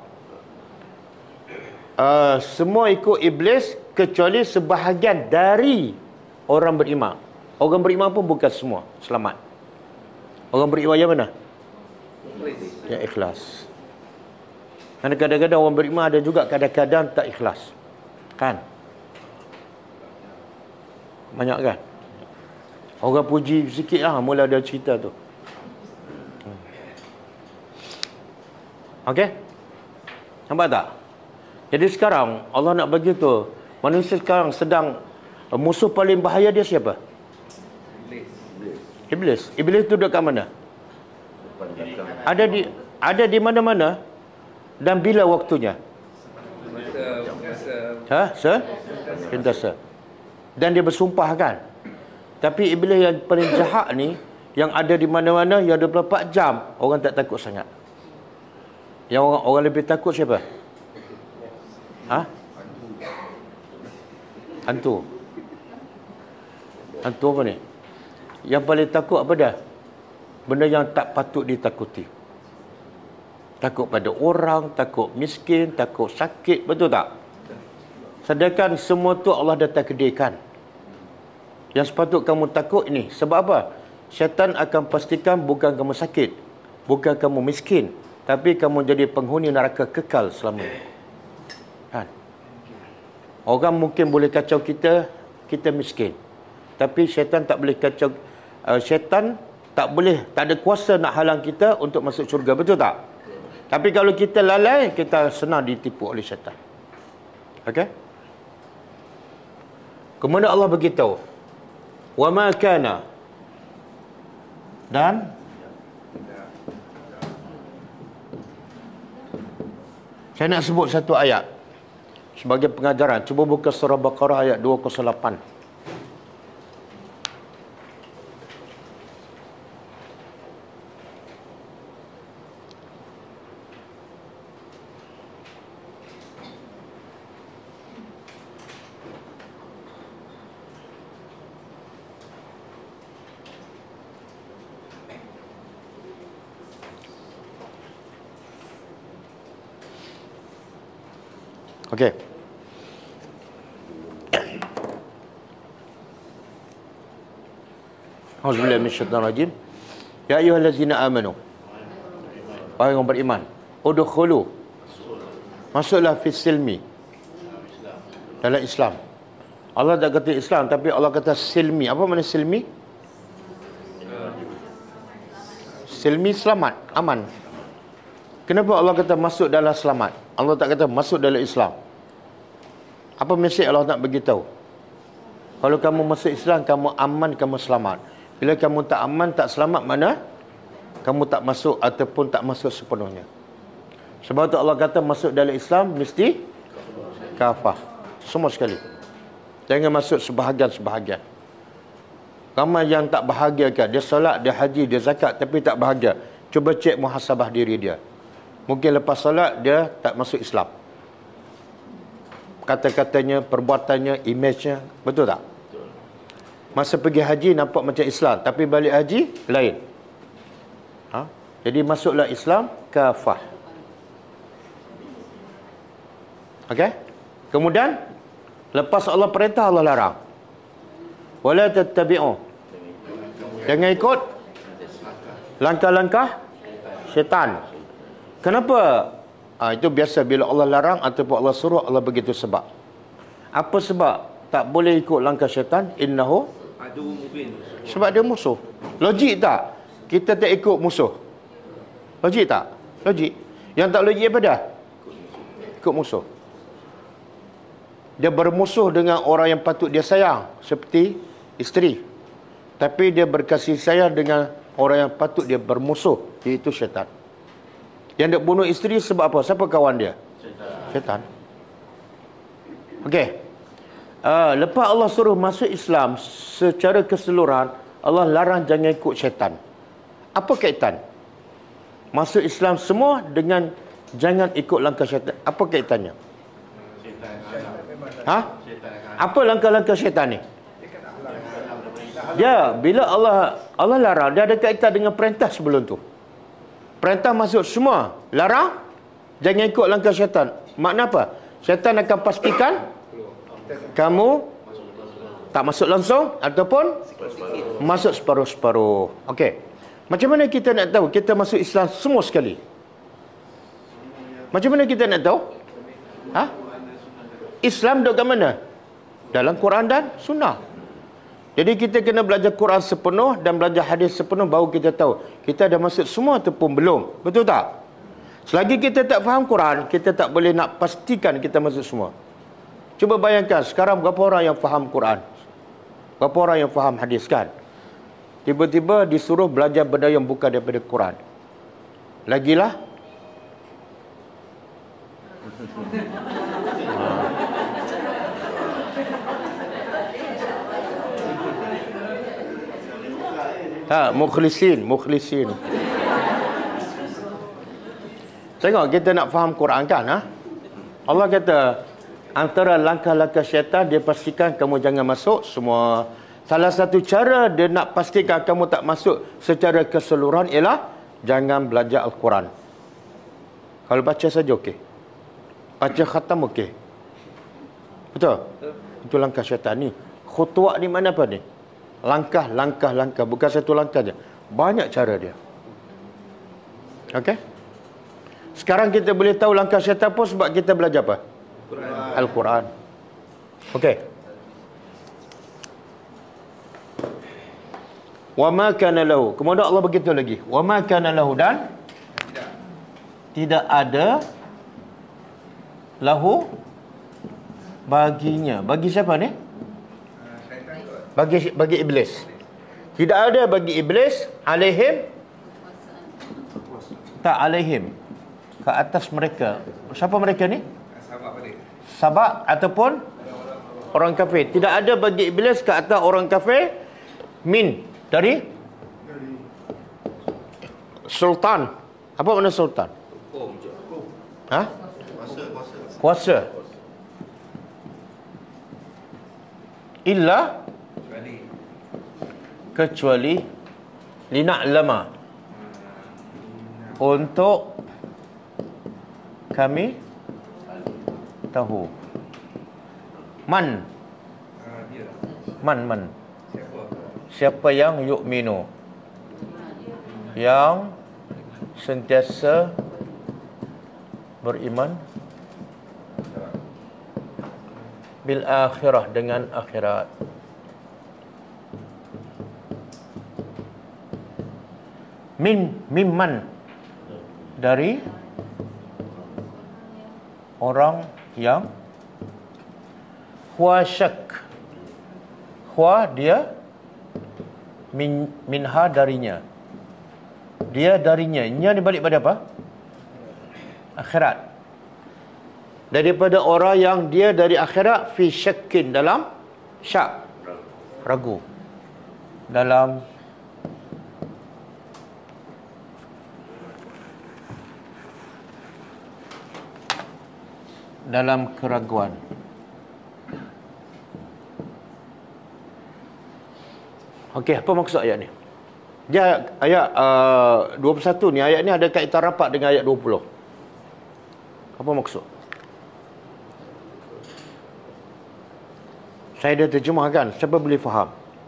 Uh, semua ikut iblis kecuali sebahagian dari orang beriman. Orang beriman pun bukan semua selamat. Orang beriman yang mana? Yang ikhlas. Karena kadang-kadang orang beriman ada juga kadang-kadang tak ikhlas. Kan? Banyak kan? Orang puji sikit lah, mula ada cerita tu. Okey? Nampak tak? Jadi sekarang, Allah nak bagi tu, manusia sekarang sedang, musuh paling bahaya dia siapa? Iblis. Iblis. Iblis tu duduk kat mana? Ada di ada di mana-mana dan bila waktunya? Ha? Se? Sentiasa. Dan dia bersumpah kan? Tapi iblis yang paling jahat ni, yang ada di mana-mana, yang dua puluh empat jam, orang tak takut sangat. Yang orang, orang lebih takut siapa? Ha? Hantu. Hantu apa ni? Yang paling takut apa dah? Benda yang tak patut ditakuti. Takut pada orang, takut miskin, takut sakit, betul tak? Sedangkan semua tu Allah dah takdirkan. Yang sepatut kamu takut ini. Sebab apa? Syaitan akan pastikan bukan kamu sakit, bukan kamu miskin, tapi kamu jadi penghuni neraka kekal selamanya. Kan? Orang mungkin boleh kacau kita, kita miskin. Tapi syaitan tak boleh kacau. Uh, syaitan tak boleh, tak ada kuasa nak halang kita untuk masuk syurga. Betul tak? Tapi kalau kita lalai, kita senang ditipu oleh syaitan. Okey? Kemudian Allah beritahu, wa ma kana, dan saya nak sebut satu ayat sebagai pengajaran. Cuba buka surah Baqarah ayat dua kosong lapan. Okey. Auzubillahi minasyaitanir rajim. Ya ayyuhallazina amanu. Wahai orang beriman, udkhulu, masuklah fi silmi, dalam Islam. Allah tak kata Islam, tapi Allah kata silmi. Apa makna silmi? Silmi selamat, aman. Kenapa Allah kata masuk dalam selamat? Allah tak kata masuk dalam Islam. Apa mesej Allah nak beritahu? Kalau kamu masuk Islam, kamu aman, kamu selamat. Bila kamu tak aman, tak selamat, mana? Kamu tak masuk ataupun tak masuk sepenuhnya. Sebab tu Allah kata masuk dalam Islam mesti kafah. Semua sekali. Jangan masuk sebahagian-sebahagian. Ramai yang tak bahagia kan. Dia solat, dia haji, dia zakat tapi tak bahagia. Cuba cek muhasabah diri dia. Mungkin lepas solat dia tak masuk Islam. kata-katanya, perbuatannya, image-nya. Betul tak? Betul. Masa pergi haji nampak macam Islam, tapi balik haji lain. Ha? Jadi masuklah Islam kafah. Okey? Kemudian lepas Allah perintah, Allah larang. Wala tattabi'u. Jangan ikut langkah-langkah syaitan. Kenapa? Ha, itu biasa bila Allah larang ataupun Allah suruh, Allah begitu sebab. Apa sebab tak boleh ikut langkah syaitan? Innahu Adu mubin. sebab dia musuh. Logik tak? Kita tak ikut musuh. Logik tak? Logik. Yang tak logik apa dah? Ikut musuh. Dia bermusuh dengan orang yang patut dia sayang, seperti isteri. Tapi dia berkasih sayang dengan orang yang patut dia bermusuh, iaitu syaitan. Yang nak bunuh isteri sebab apa? Siapa kawan dia? Syaitan. Okey. Uh, lepas Allah suruh masuk Islam secara keseluruhan, Allah larang jangan ikut syaitan. Apa kaitan? Masuk Islam semua dengan jangan ikut langkah syaitan. Apa kaitannya? Ha? Apa langkah-langkah syaitan ni? Dia bila Allah Allah larang, dia ada kaitan dengan perintah sebelum tu. Perintah masuk semua, larang jangan ikut langkah syaitan. Makna apa? Syaitan akan pastikan kamu tak masuk langsung ataupun masuk separuh-separuh. Okey. Macam mana kita nak tahu kita masuk Islam semua sekali? Macam mana kita nak tahu? Ha? Islam duduk kat mana? Dalam Quran dan Sunnah. Jadi kita kena belajar Quran sepenuh dan belajar hadis sepenuh, baru kita tahu kita dah masuk semua ataupun belum. Betul tak? Selagi kita tak faham Quran, kita tak boleh nak pastikan kita masuk semua. Cuba bayangkan sekarang berapa orang yang faham Quran? Berapa orang yang faham hadis kan? Tiba-tiba disuruh belajar benda yang bukan daripada Quran. Lagilah tak, mukhlisin, mukhlisin. Tengok, kita nak faham Quran kan? Ha? Allah kata, antara langkah-langkah syaitan, dia pastikan kamu jangan masuk semua. Salah satu cara dia nak pastikan kamu tak masuk secara keseluruhan ialah jangan belajar Al-Quran. Kalau baca saja okey. Baca khatam okey. Betul? Itu langkah syaitan ni. Khutwah ni mana apa ni? Langkah, langkah, langkah. Bukan satu langkah je. Banyak cara dia. Okey? Sekarang kita boleh tahu langkah syaitan pun sebab kita belajar apa? Al-Quran. Okey. Wa ma kana lahu. Kemudian Allah begitu lagi. Wa ma kana lahu, dan tidak, tidak ada lahu baginya. Bagi siapa ni? Bagi bagi iblis. Tidak ada bagi iblis alaihim, tak alaihim, ke atas mereka. Siapa mereka ni? Sabak ataupun orang kafir. Tidak ada bagi iblis ke atas orang kafir min, dari sultan. Apa makna sultan? Ha? Kuasa. Illa, kecuali lina'lama, untuk kami tahu. Man. Man, man. Siapa yang yu'minu, yang sentiasa beriman bil akhirah, dengan akhirat. Min, mimman, dari orang yang huwa syak, huwa dia, min, minha darinya, dia darinya. Nya dibalik pada apa? Akhirat. Daripada orang yang dia dari akhirat, fi syakkin, dalam syak, ragu, dalam dalam keraguan. Okey, apa maksud ayat ni? Dia ayat uh, dua puluh satu ni, ayat ni ada kaitan rapat dengan ayat dua puluh. Apa maksud? Saya dah terjemahkan, siapa boleh faham?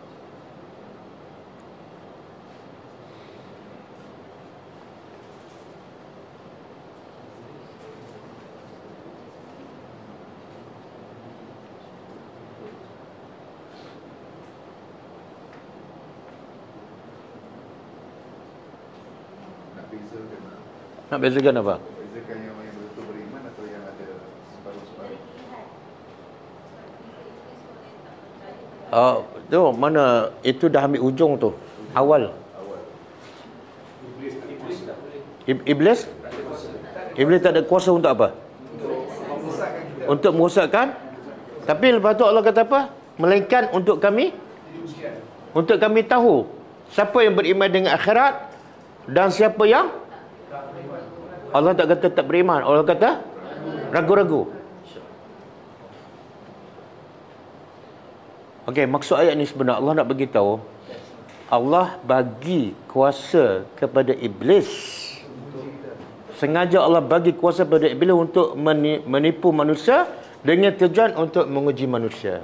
Nak bezakan tak? Nak bezakan apa? Bezakan yang yang betul beriman atau yang ada separuh-separuh. Uh, tu mana itu dah ambil ujung tu. Awal. Ib- Iblis? Iblis tak ada kuasa untuk apa? Untuk merosakkan. Tapi lepas tu Allah kata apa? Melainkan untuk kami, untuk kami tahu siapa yang beriman dengan akhirat dan siapa yang Allah tak kata tak beriman. Allah kata ragu-ragu. Okey, maksud ayat ni sebenarnya Allah nak bagi tahu Allah bagi kuasa kepada iblis. Sengaja Allah bagi kuasa kepada iblis untuk menipu manusia dengan tujuan untuk menguji manusia.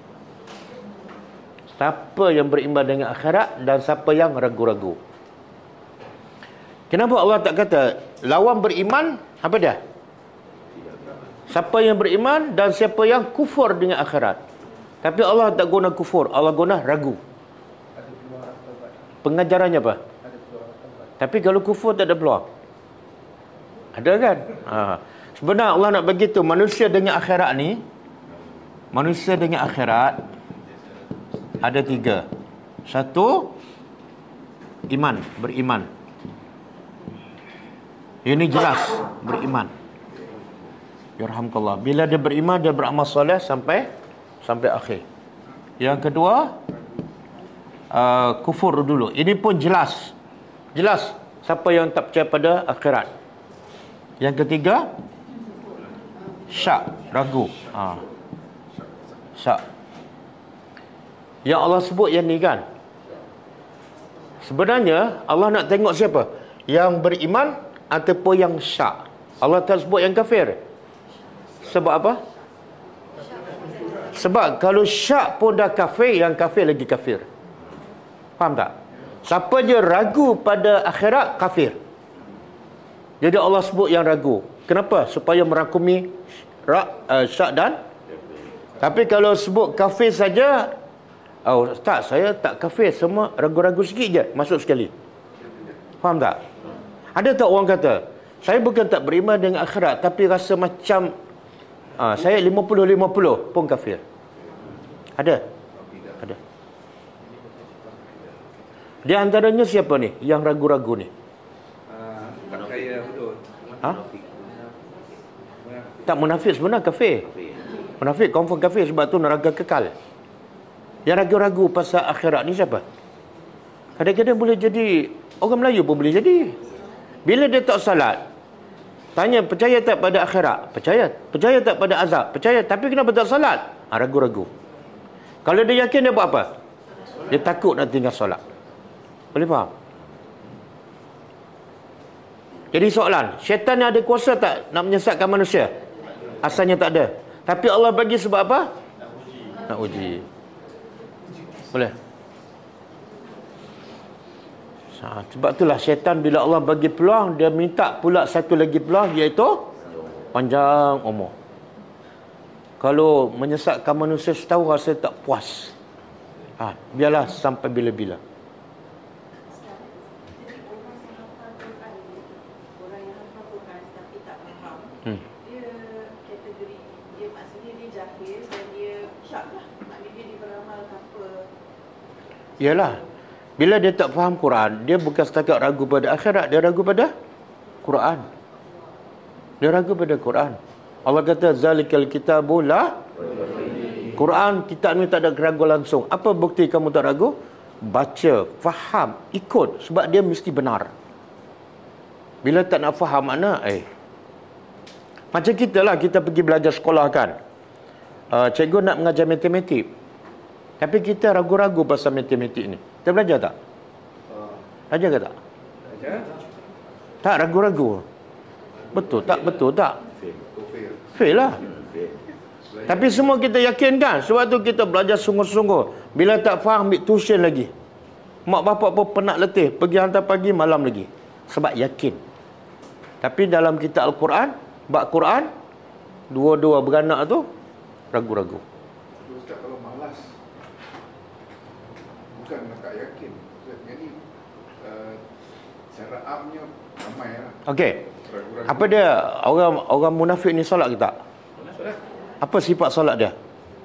Siapa yang beriman dengan akhirat dan siapa yang ragu-ragu. Kenapa Allah tak kata lawan beriman apa dia? Siapa yang beriman dan siapa yang kufur dengan akhirat. Tapi Allah tak guna kufur, Allah guna ragu. Pengajarannya apa? Tapi kalau kufur tak ada peluang. Ada kan? Ha. Sebenarnya Allah nak bagi tu manusia dengan akhirat ni, manusia dengan akhirat ada tiga. Satu, iman, beriman. Ini jelas, beriman. Yarhamkallah. Bila dia beriman, dia beramal soleh sampai sampai akhir. Yang kedua, uh, kufur dulu. Ini pun jelas. Jelas siapa yang tak percaya pada akhirat. Yang ketiga, syak, ragu. Ha. Syak. Yang Allah sebut yang ni kan. Sebenarnya Allah nak tengok siapa? Yang beriman ataupun yang syak. Allah tak sebut yang kafir. Sebab apa? Sebab kalau syak pun dah kafir, yang kafir lagi kafir. Faham tak? Siapa je ragu pada akhirat, kafir. Jadi Allah sebut yang ragu. Kenapa? Supaya merangkumi uh, syak dan. Tapi kalau sebut kafir saja, oh, tak, saya tak kafir, semua ragu-ragu sikit je, masuk sekali. Faham tak? Ada tak orang kata, saya bukan tak beriman dengan akhirat, tapi rasa macam uh, saya lima puluh lima puluh pun kafir. Ada? Ada. Di antaranya siapa ni yang ragu-ragu ni? Ah, tak percaya betul. Ha? Tak, munafik sebenarnya kafir. Munafik confirm kafir sebab tu neraka kekal. Yang ragu-ragu pasal akhirat ni siapa? Kadang-kadang boleh jadi orang Melayu pun boleh jadi. Bila dia tak salat, tanya percaya tak pada akhirat? Percaya. Percaya tak pada azab? Percaya. Tapi kenapa tak salat? Ha, ragu-ragu. Kalau dia yakin, dia buat apa? Dia takut nak tinggal solat. Boleh faham? Jadi soalan, syaitan ni ada kuasa tak nak menyesatkan manusia? Asalnya tak ada. Tapi Allah bagi sebab apa? Nak uji. Boleh? Ha, sebab itulah syaitan bila Allah bagi peluang, dia minta pula satu lagi peluang, iaitu panjang umur. Kalau menyesatkan manusia setahun rasa tak puas. Ha, biarlah sampai bila-bila. Hmm. Dia kategori, dia maksudnya dia jahil dan dia syak lah. Maknanya dia beramal tanpa. Yalah. Bila dia tak faham Quran, dia bukan setakat ragu pada akhirat, dia ragu pada Quran. Dia ragu pada Quran. Allah kata zalikal kitabu la Quran, kitab ni tak ada keraguan langsung. Apa bukti kamu tak ragu? Baca, faham, ikut, sebab dia mesti benar. Bila tak nak faham mana, eh macam kita lah, kita pergi belajar sekolah kan. Uh, cikgu nak mengajar matematik. Tapi kita ragu-ragu pasal matematik ni. Kita belajar tak? Belajar ke tak? Ajar. Tak, ragu-ragu. Betul tak? Betul tak? Kufir. Fail lah. Tapi semua kita yakin kan? Sebab tu kita belajar sungguh-sungguh. Bila tak faham, ambil tuition lagi. Mak bapak pun penat letih. Pergi hantar pagi, malam lagi. Sebab yakin. Tapi dalam kitab Al-Quran, bab Quran, dua-dua beranak tu, ragu-ragu. Ustaz, kalau malas, bukan tak yakin. Jadi, uh, secara amnya ramai lah. Okey. Ragu-ragu. Apa dia? Orang orang munafik ni solat ke tak? Solat. Apa sifat solat dia?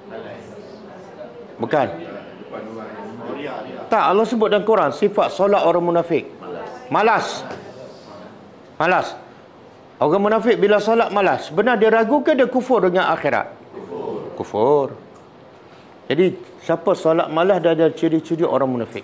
Bukan. Depan orang yang Tak, Allah sebut dalam Quran sifat solat orang munafik. Malas. Malas. Orang munafik bila solat malas, benar dia ragu ke dia kufur dengan akhirat? Kufur. Kufur. Jadi siapa solat malas dia ada ciri-ciri orang munafik.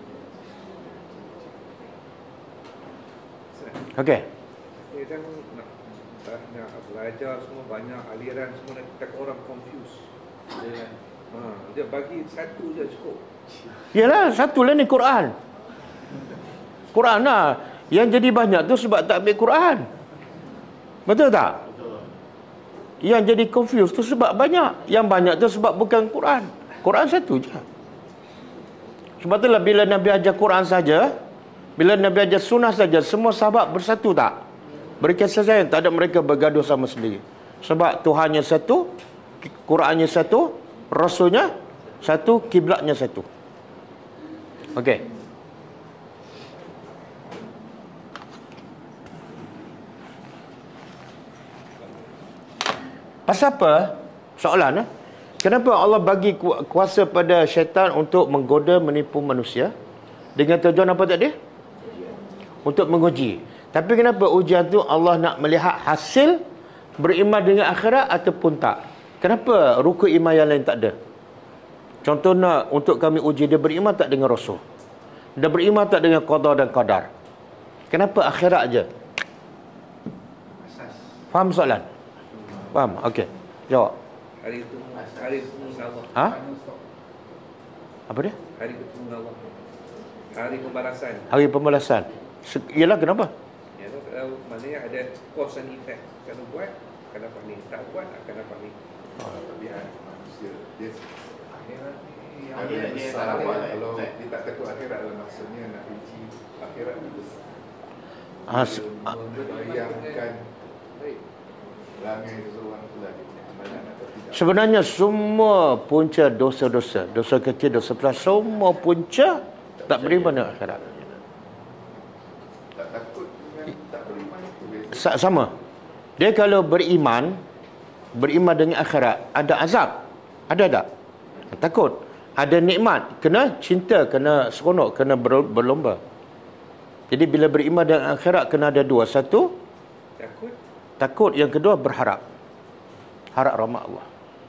Okey. Dia kan nak, nak belajar semua banyak aliran semua nanti tak orang confuse. Dia, ha, dia bagi satu je cukup. Yalah, satulah ni Quran. Quran lah. Yang jadi banyak tu sebab tak ambil Quran. Betul tak? Betul. Yang jadi confused tu sebab banyak. Yang banyak tu sebab bukan Quran. Quran satu je. Sebab itulah bila Nabi ajar Quran saja, bila Nabi ajar sunnah saja, semua sahabat bersatu tak? Berkasih sayang, tak ada mereka bergaduh sama sendiri. Sebab Tuhannya satu, Qurannya satu, Rasulnya satu, kiblatnya satu. Okey. Pasal apa? Soalan eh? Kenapa Allah bagi kuasa pada syaitan untuk menggoda, menipu manusia? Dengan tujuan apa tadi? Untuk menguji. Tapi kenapa ujian tu Allah nak melihat hasil beriman dengan akhirat ataupun tak? Kenapa rukun iman yang lain tak ada? Contohnya untuk kami uji, dia beriman tak dengan Rasul? Dia beriman tak dengan qada dan qadar? Kenapa akhirat je? Faham soalan? Faham? Okey. Jawab. Hari itu hari ketemu Allah. Ha? Apa dia? Hari ketemu Allah. Hari pembalasan. Hari pembalasan. Ialah kenapa? Ya, kalau maknanya ada cause and effect. Kalau buat akan dapat ni, tak buat akan dapat ni. Oh, tapi manusia dia akhirat ni yang Akhirat dia dia besar tak dapat, dia. Kalau Ustaz. dia tak takut akhirat adalah maksudnya nak uji akhirat ni besar. Ah, se- Dia membayangkan langit seseorang tu lah dia punya amalan atau tidak. Sebenarnya semua punca dosa-dosa, dosa kecil, dosa besar, semua punca tak beriman dengan akhirat. Tak takut dengan tak beriman itu beza. Sa- Sama. Dia kalau beriman, beriman dengan akhirat, ada azab. Ada tak? Takut. Ada nikmat. Kena cinta, kena seronok, kena ber- berlomba. Jadi bila beriman dengan akhirat, kena ada dua. Satu, Takut. takut. Yang kedua, berharap. Harap rahmat Allah.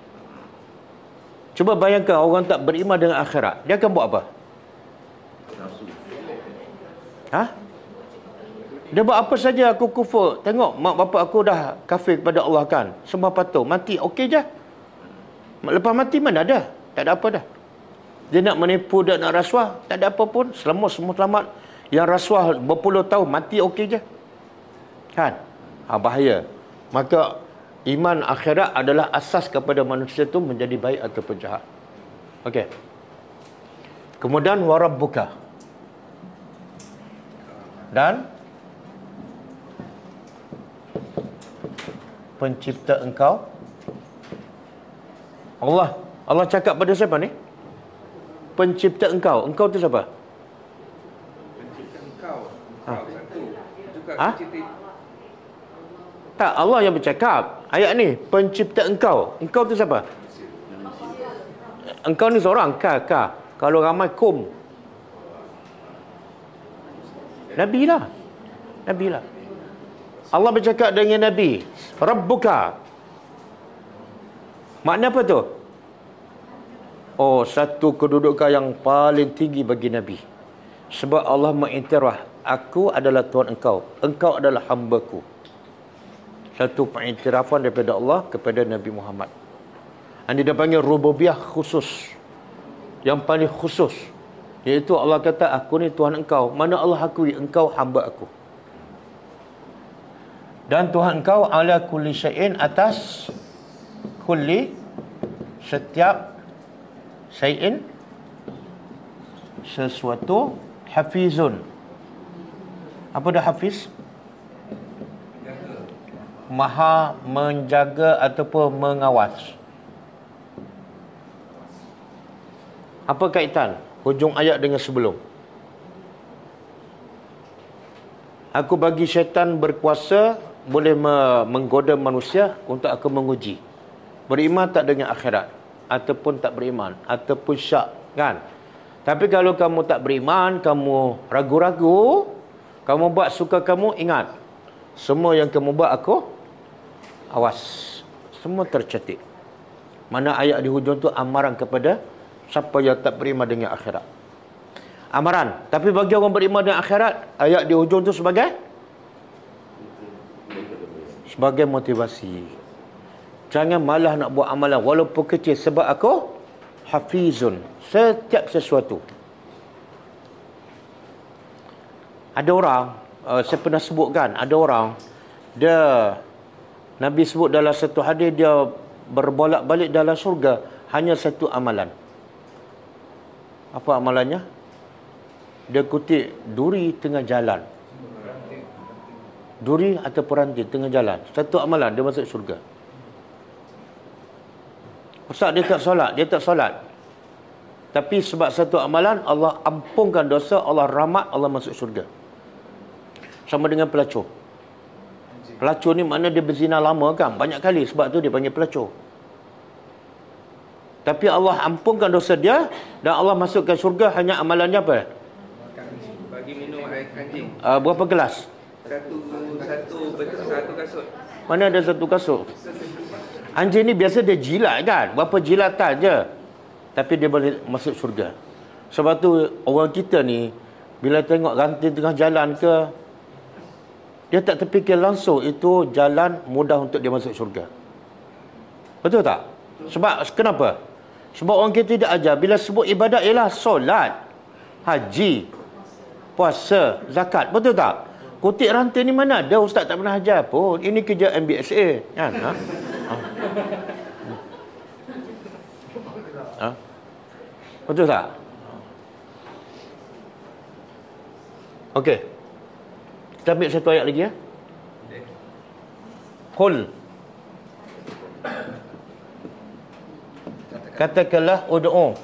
Cuba bayangkan orang tak beriman dengan akhirat. Dia akan buat apa? Nafsu. Ha? Dia buat apa saja aku kufur. Tengok, mak bapak aku dah kafir kepada Allah kan. Semua patuh. Mati, okey je. Lepas mati mana ada? Tak ada apa dah. Dia nak menipu, dia nak rasuah. Tak ada apa pun. Selama semua selamat. Yang rasuah berpuluh tahun, mati okey je. Kan? Ha, bahaya. Maka iman akhirat adalah asas kepada manusia tu menjadi baik ataupun jahat. Okey. Kemudian warabbuka. Dan pencipta engkau. Allah. Allah cakap pada siapa ni? Pencipta engkau. Engkau tu siapa? Pencipta engkau. Ha. Engkau satu. Juga Ha? pencipta. Tak, Allah yang bercakap. Ayat ni, pencipta engkau. Engkau tu siapa? Engkau ni seorang. Ka, ka. Kalau ramai, kum. Nabi lah. Nabi lah. Allah bercakap dengan Nabi. Rabbuka. Makna apa tu? Oh, satu kedudukan yang paling tinggi bagi Nabi. Sebab Allah mengiktiraf, aku adalah Tuhan engkau. Engkau adalah hamba-Ku. Satu pengiktirafan daripada Allah kepada Nabi Muhammad. Ini dia panggil rububiyah khusus. Yang paling khusus. Iaitu Allah kata, aku ni Tuhan engkau. Mana Allah akui engkau hamba aku. Dan Tuhan engkau ala kulli syai'in, atas kulli, setiap syai'in, sesuatu, hafizun. Apa dah hafiz? Maha menjaga ataupun mengawas. Apa kaitan hujung ayat dengan sebelum? Aku bagi syaitan berkuasa, boleh menggoda manusia untuk aku menguji. Beriman tak dengan akhirat, ataupun tak beriman, ataupun syak, kan? Tapi kalau kamu tak beriman, kamu ragu-ragu, kamu buat suka kamu, ingat, semua yang kamu buat aku awas. Semua tercetik. Mana ayat di hujung tu amaran kepada siapa yang tak beriman dengan akhirat. Amaran. Tapi bagi orang beriman dengan akhirat, ayat di hujung tu sebagai sebagai motivasi. Jangan malah nak buat amalan walaupun kecil, sebab aku hafizun, setiap sesuatu. Ada orang, uh, saya pernah sebutkan, ada orang dia, Nabi sebut dalam satu hadis, dia berbolak-balik dalam surga hanya satu amalan. Apa amalannya? Dia kutip duri tengah jalan. Duri atau peranti tengah jalan. Satu amalan, dia masuk surga. Ustaz, dia tak solat, dia tak solat. Tapi sebab satu amalan, Allah ampunkan dosa, Allah rahmat, Allah masuk surga. Sama dengan pelacur. Pelacur ni mana dia berzina lama kan, banyak kali, sebab tu dia panggil pelacur. Tapi Allah ampunkan dosa dia, dan Allah masukkan surga hanya amalannya apa? Bagi minum air anjing. Uh, berapa gelas? Satu satu betul satu kasut. Mana ada satu kasut? Anjing ni biasa dia jilat kan, berapa jilatan je, tapi dia boleh masuk surga. Sebab tu orang kita ni bila tengok ranting tengah jalan ke, dia tak terfikir langsung itu jalan mudah untuk dia masuk syurga. Betul tak? Sebab kenapa? Sebab orang kita tidak ajar, bila sebut ibadat ialah solat, haji, puasa, zakat. Betul tak? Kutip ranting ni mana ada, ustaz tak pernah ajar pun. Ini kerja M B S A kan? Ha? Ha? Ha? Betul tak? Okey. Kita ambil satu ayat lagi ya. Qul. Katakanlah ud'u.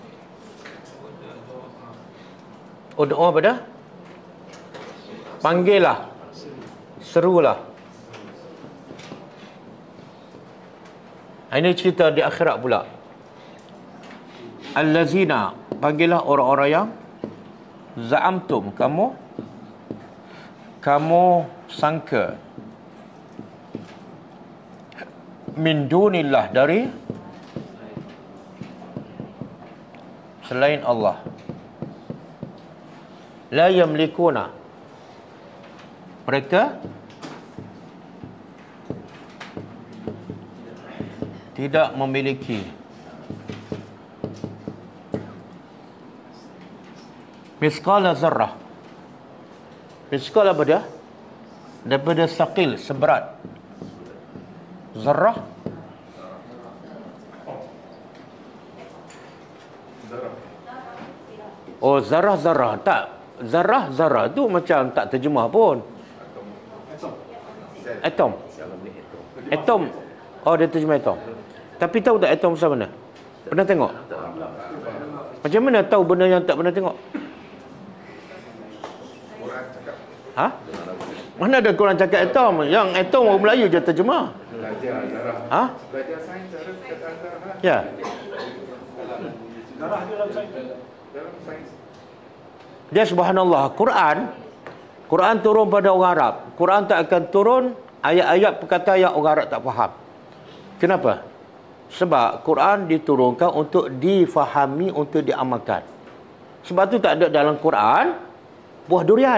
Ud'u apa dah? Panggillah. Serulah. Ini cerita di akhirat pula. Allazina, panggillah orang-orang yang za'amtum, kamu kamu sangka, min dunillah, dari selain Allah, la yamlikuna, mereka tidak memiliki misqala zarrah. Misqal apa dia? Daripada saqil, seberat. Zarrah, oh zarah zarah. Tak, zarah zarah tu macam tak terjemah pun. Atom. Atom. Oh, dia terjemah atom. Tapi tahu tak atom macam mana? Pernah tengok? Macam mana tahu benda yang tak pernah tengok? Ha? Mana ada Quran cakap atom? Yang atom orang Melayu je terjemah. Belajar zarah. Ha? Belajar sains zarah, kataan zarah. Ya. Zarah dalam sains. Dalam sains. Dia subhanallah, Quran Quran turun pada orang Arab. Quran tak akan turun ayat-ayat perkataan yang orang Arab tak faham. Kenapa? Sebab Quran diturunkan untuk difahami, untuk diamalkan. Sebab tu tak ada dalam Quran buah durian.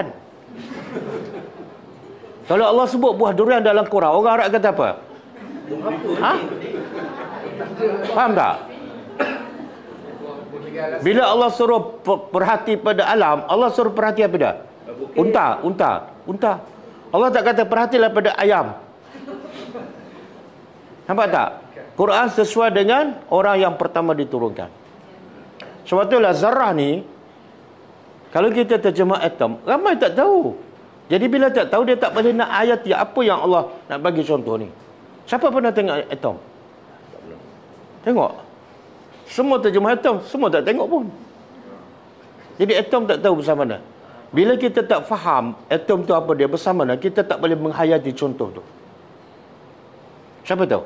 Kalau Allah sebut buah durian dalam Quran, orang Arab kata apa? Ha? Faham tak? Bila Allah suruh perhati pada alam, Allah suruh perhati apa dah? Unta, unta, unta. Allah tak kata perhatilah pada ayam. Nampak tak? Quran sesuai dengan orang yang pertama diturunkan. Sebab itulah zarah ni, kalau kita terjemah atom, ramai tak tahu. Jadi bila tak tahu, dia tak boleh nak ayati apa yang Allah nak bagi contoh ni. Siapa pernah tengok atom? Tengok. Semua terjemah atom, semua tak tengok pun. Jadi atom tak tahu besar mana. Bila kita tak faham atom tu apa dia, besar mana, kita tak boleh menghayati contoh tu. Siapa tahu?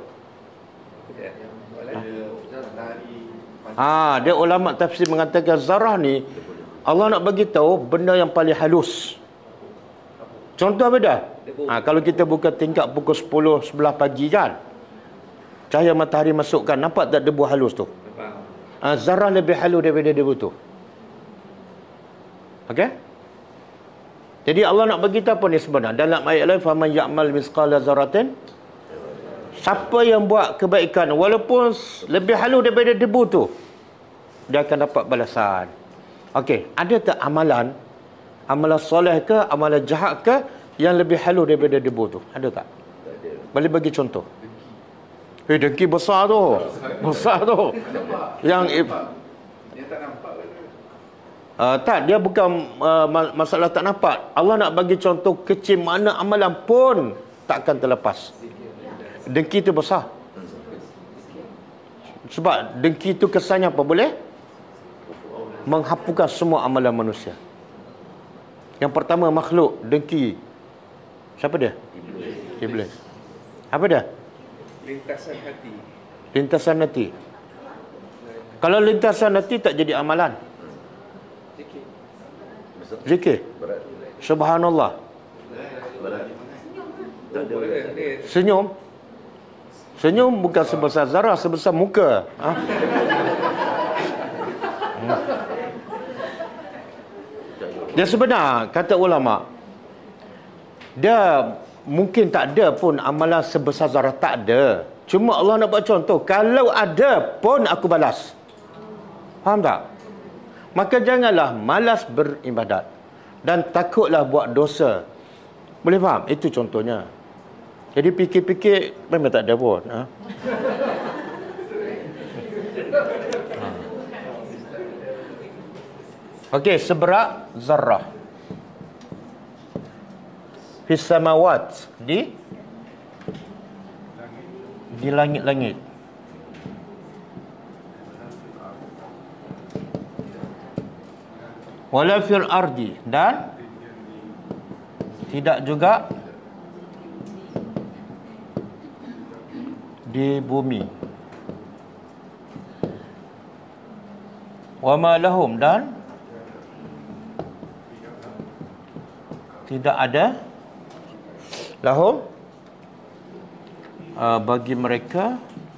Ah, dia ulama tafsir mengatakan zarah ni Allah nak bagi tahu benda yang paling halus. Contoh apa dah? Ha, kalau kita buka tingkap pukul sepuluh, sebelas pagi kan, cahaya matahari masuk kan, nampak tak debu halus tu? Ha, zarah lebih halus daripada debu tu. Okey? Jadi Allah nak bagi tahu apa ni sebenarnya. Dalam ayat lain, faman ya'mal misqala zarratin, siapa yang buat kebaikan walaupun lebih halus daripada debu tu, dia akan dapat balasan. Okey, ada tak amalan, amalan soleh ke, amalan jahat ke yang lebih halus daripada debu tu? Ada tak? Boleh bagi contoh? Eh, dengki besar tu. Besar tu. Yang Yang tak nampak ke? Uh, tak, dia bukan uh, masalah tak nampak. Allah nak bagi contoh kecil mana amalan pun takkan terlepas. Dengki tu besar. Sebab dengki tu kesannya apa? Boleh menghapuskan semua amalan manusia. Yang pertama makhluk dengki. Siapa dia? Iblis. Iblis. Apa dia? Lintasan hati. Lintasan hati. Kalau lintasan hati tak jadi amalan. Zikir. Subhanallah. Senyum. Senyum bukan sebesar zarah, sebesar muka. Ha? Dia sebenar, kata ulama, dia mungkin tak ada pun amalan sebesar zarah, tak ada. Cuma Allah nak buat contoh, kalau ada pun aku balas. Faham tak? Maka janganlah malas beribadat dan takutlah buat dosa. Boleh faham? Itu contohnya. Jadi fikir-fikir memang tak ada pun. Ha? Okey, seberak zarrah fis samawat, di di langit-langit. Wala fil ardi, dan tidak juga di bumi. Wa ma lahum, dan tidak ada lahum uh, bagi mereka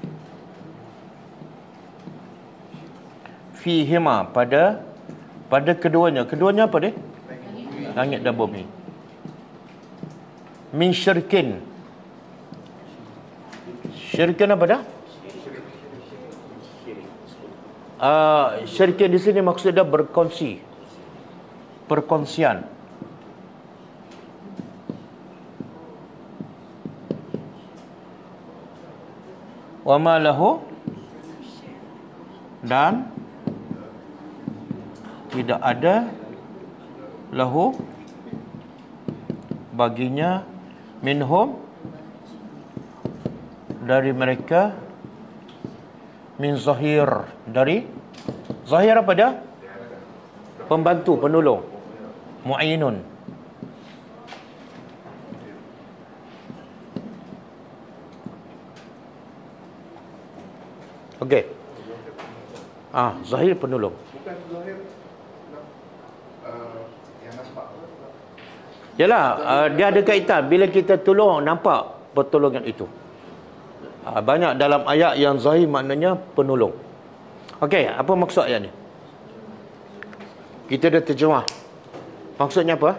fihima, pada pada keduanya. Keduanya apa dia? Langit dan bumi. Min syirkin. Syirkin apa dah? Uh, syirkin di sini maksudnya berkongsi, perkongsian. Wa ma lahu, dan tidak ada lahu baginya minhum, dari mereka, min zahir, dari zahir apa dia? Pembantu, penolong, mu'inun. Okey. Ah, zahir penolong. Bukan zahir uh, yang nampak. Yalah, uh, dia ada kaitan. Bila kita tolong, nampak pertolongan itu. Uh, banyak dalam ayat yang zahir maknanya penolong. Okey, apa maksud ayat ni? Kita dah terjemah. Maksudnya apa?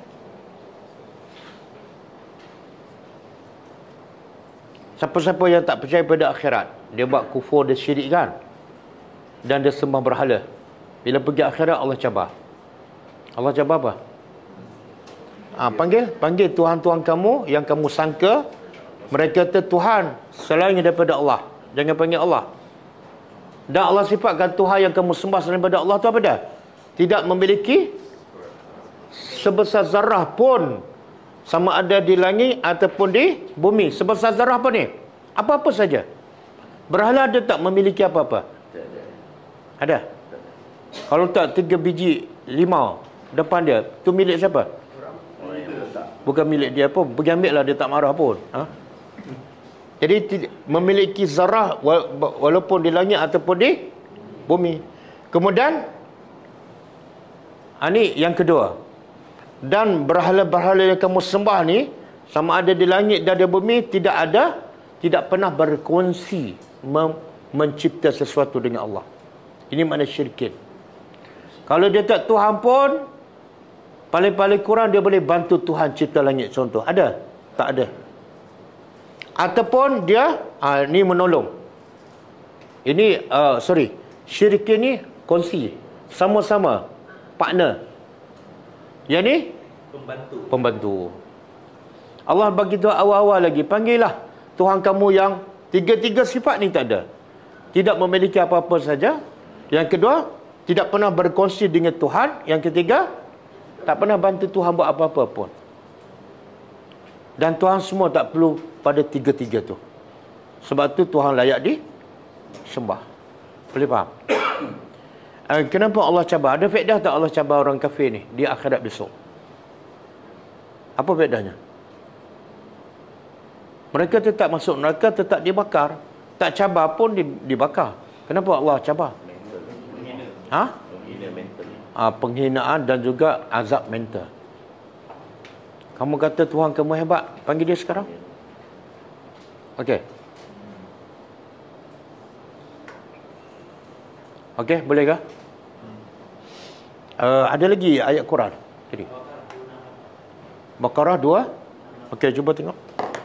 Siapa-siapa yang tak percaya pada akhirat, dia buat kufur, dia syirik kan, dan dia sembah berhala. Bila pergi akhirat Allah cabar. Allah cabar apa? Ha, panggil, panggil Tuhan-Tuhan kamu yang kamu sangka mereka itu Tuhan selain daripada Allah. Jangan panggil Allah. Dan Allah sifatkan Tuhan yang kamu sembah selain daripada Allah itu apa dah? Tidak memiliki sebesar zarah pun, sama ada di langit ataupun di bumi. Sebesar zarah apa ni? Apa-apa saja. Berhala ada tak memiliki apa-apa? Ada? Kalau tak tiga biji limau depan dia, tu milik siapa? Bukan milik dia pun. Pergi ambil lah, dia tak marah pun. Ha? Jadi memiliki zarah walaupun di langit ataupun di bumi. Kemudian ini yang kedua. Dan berhala-berhala yang kamu sembah ni, sama ada di langit dan di bumi, tidak ada, tidak pernah berkongsi mem- mencipta sesuatu dengan Allah. Ini makna syirikin. Kalau dia tak Tuhan pun, paling-paling kurang dia boleh bantu Tuhan cipta langit, contoh. Ada? Tak ada. Ataupun dia, ah, ni menolong. Ini, uh, sorry, syirikin ni kongsi. Sama-sama. Partner. Yang ni? Pembantu. Pembantu. Allah bagi tahu awal-awal lagi. Panggillah Tuhan kamu yang tiga-tiga sifat ni tak ada. Tidak memiliki apa-apa saja. Yang kedua, tidak pernah berkongsi dengan Tuhan. Yang ketiga, tak pernah bantu Tuhan buat apa-apa pun. Dan Tuhan semua tak perlu pada tiga-tiga tu. Sebab tu Tuhan layak disembah. Boleh faham? Kenapa Allah cabar? Ada faedah tak Allah cabar orang kafir ni di akhirat besok? Apa faedahnya? Mereka tetap masuk neraka, tetap dibakar. Tak cabar pun dibakar. Kenapa Allah cabar? Ha? Uh, penghinaan dan juga azab mental. Kamu kata Tuhan kamu hebat, panggil dia sekarang. Okey. Okey, boleh ke? Uh, ada lagi ayat Quran. Jadi Baqarah dua. Okey, cuba tengok.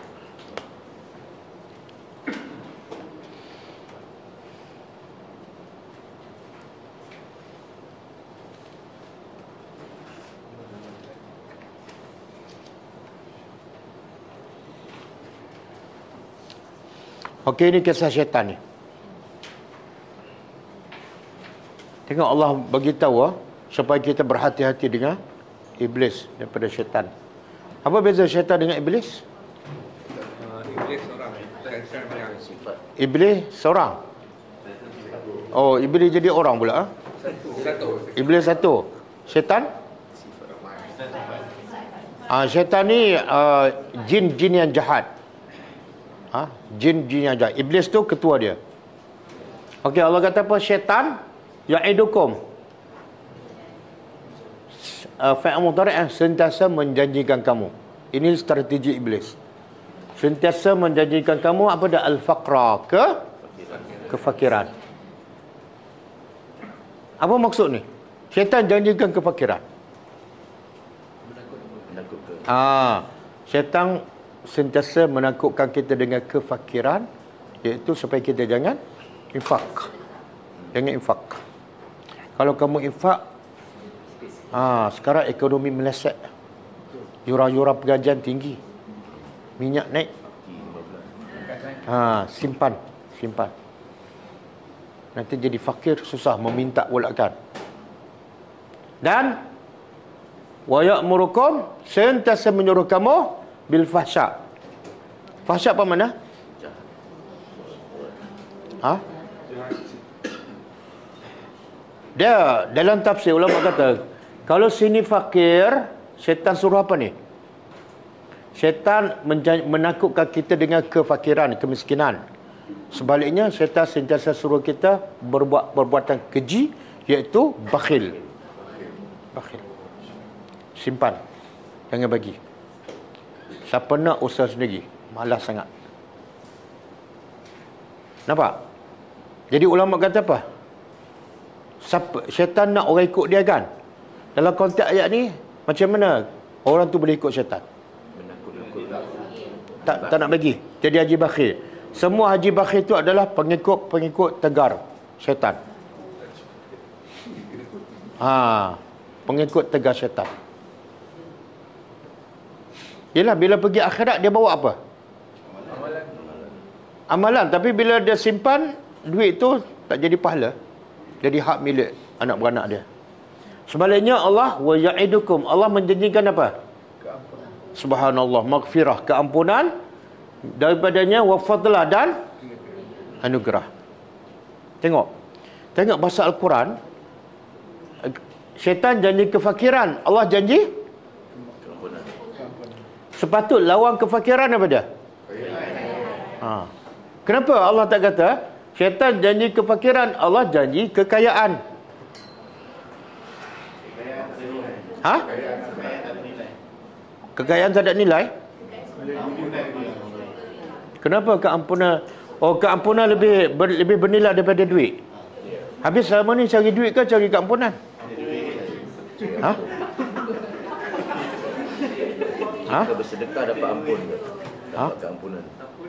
Okey, ini kisah syaitan ni. Tengok Allah bagi tahu ah, supaya kita berhati-hati dengan iblis daripada syaitan. Apa beza syaitan dengan iblis? Uh, iblis seorang. Syaitan yang sifat. Iblis seorang. Oh, iblis jadi orang pula ah? Satu. Iblis satu. Syaitan? Ah, syaitan ni uh, jin-jin yang jahat. Ha? Jin-jin yang jahat. Iblis tu ketua dia. Okey, Allah kata apa? Syaitan ya'idukum. Uh, Fa'il mudhari' eh, sentiasa menjanjikan kamu. Ini strategi iblis. Sentiasa menjanjikan kamu apa dah? Al-faqra, ke kefakiran. Apa maksud ni? Syaitan janjikan kefakiran. Ah, syaitan sentiasa menakutkan kita dengan kefakiran, iaitu supaya kita jangan infak. Jangan infak. Kalau kamu infak, ah, sekarang ekonomi meleset. Yuran-yuran pegajian tinggi. Minyak naik. Ah, simpan, simpan. Nanti jadi fakir, susah meminta pula kan. Dan wa ya'murukum, sentiasa menyuruh kamu bil fahsya. Fahsya apa mana? Ha? Dia dalam tafsir ulama kata, kalau sini fakir, syaitan suruh apa ni? Syaitan menakutkan kita dengan kefakiran, kemiskinan. Sebaliknya, syaitan sentiasa suruh kita berbuat perbuatan keji, iaitu bakhil. Bakhil. Simpan. Jangan bagi. Siapa nak usaha sendiri? Malas sangat. Nampak? Jadi ulama kata apa? Siapa, syaitan nak orang ikut dia kan? Dalam konteks ayat ni, macam mana orang tu boleh ikut syaitan? Tak, tak nak bagi. Jadi haji bakhil. Semua haji bakhil itu adalah pengikut-pengikut tegar syaitan. Ha, pengikut tegar syaitan. Yelah, bila pergi akhirat dia bawa apa? Amalan. Amalan. Tapi bila dia simpan duit tu tak jadi pahala, jadi hak milik anak beranak dia. Sebaliknya Allah wa ya'idukum, Allah menjanjikan apa? Keampunan. Subhanallah, maghfirah, keampunan daripadanya, wa fadlah, dan anugerah. Tengok. Tengok bahasa Al-Quran. Syaitan janji kefakiran, Allah janji sepatut lawan kefakiran apa dia? Ha. Kenapa Allah tak kata syaitan janji kefakiran, Allah janji kekayaan? Ha? Kekayaan tak ada nilai? Kenapa keampunan? Oh, keampunan lebih ber, lebih bernilai daripada duit. Habis selama ni cari duit ke cari keampunan? Ha? Ha? Jika bersedekah dapat ampun ke? Dapat Ha? keampunan.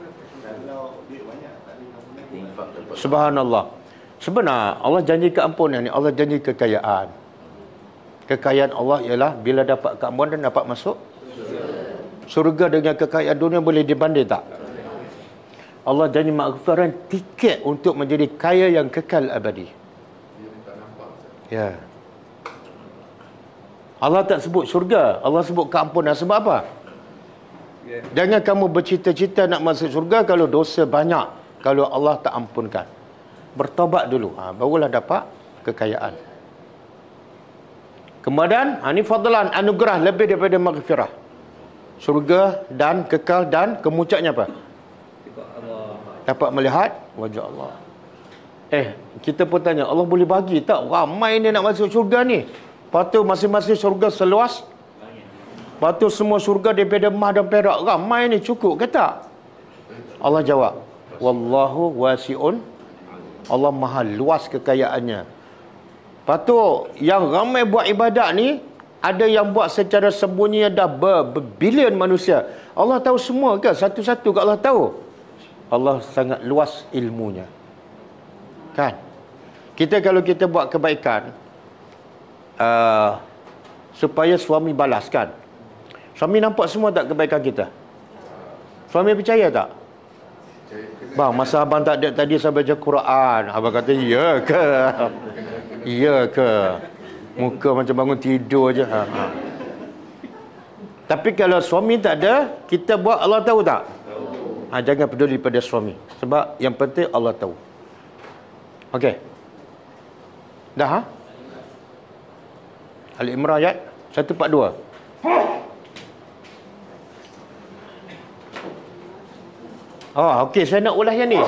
Infak dapat. Subhanallah. Sebenar Allah janji keampunan ni, Allah janji kekayaan. Kekayaan Allah ialah bila dapat keampunan dapat masuk surga. Dengan kekayaan dunia boleh dibanding tak? Allah janji maghfirah, tiket untuk menjadi kaya yang kekal abadi. Ya. Allah tak sebut surga, Allah sebut keampunan. Sebab apa? Yeah. Jangan kamu bercita-cita nak masuk surga kalau dosa banyak, kalau Allah tak ampunkan. Bertobat dulu, ha, barulah dapat kekayaan. Kemudian, ha, ini fadlan, anugerah lebih daripada maghfirah. Surga dan kekal, dan kemuncaknya apa? Dapat melihat wajah Allah. Eh, kita pun tanya, Allah boleh bagi tak? Ramai ni nak masuk surga ni. Lepas tu masing-masing surga seluas. Lepas tu semua surga daripada emas dan perak. Ramai ni cukup ke tak? Allah jawab, wallahu wasi'un. Allah maha luas kekayaannya. Lepas tu yang ramai buat ibadat ni, ada yang buat secara sembunyi, ada ber- berbilion manusia. Allah tahu semua ke? Satu-satu ke Allah tahu? Allah sangat luas ilmunya. Kan? Kita kalau kita buat kebaikan, uh, supaya suami balas, kan? Suami nampak semua tak kebaikan kita? Suami percaya tak? Bang, masa abang tak ada tadi saya baca Quran. Abang kata, ya ke? Ya ke? Muka macam bangun tidur je. Ha, ha. Tapi kalau suami tak ada, kita buat, Allah tahu tak? Ha, jangan peduli pada suami. Sebab yang penting Allah tahu. Okey. Dah, ha? Al-Imran ayat seratus empat puluh dua. Oh, okey, saya nak ulas yang ni.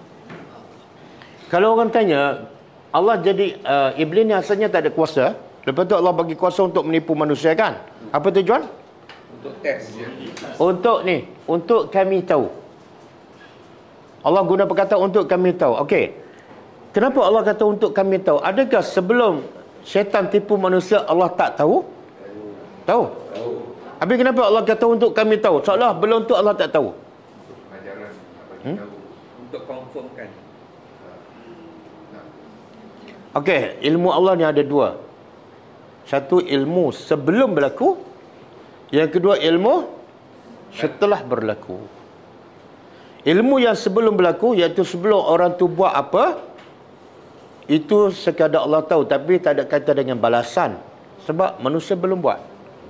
Kalau orang tanya, Allah jadi uh, iblis ni asalnya tak ada kuasa. Lepas tu Allah bagi kuasa untuk menipu manusia, kan? Apa tujuan? Untuk test je. Untuk ni, untuk kami tahu. Allah guna perkataan untuk kami tahu. Okey. Kenapa Allah kata untuk kami tahu? Adakah sebelum syaitan tipu manusia Allah tak tahu? Tahu. Tahu. Habis kenapa Allah kata untuk kami tahu? Seolah belum tu Allah tak tahu. Pengajaran apa Hmm? tahu. Untuk confirmkan. Okey, ilmu Allah ni ada dua. Satu ilmu sebelum berlaku, yang kedua ilmu setelah berlaku. Ilmu yang sebelum berlaku, iaitu sebelum orang tu buat apa, itu sekadar Allah tahu, tapi tak ada kaitan dengan balasan. Sebab manusia belum buat.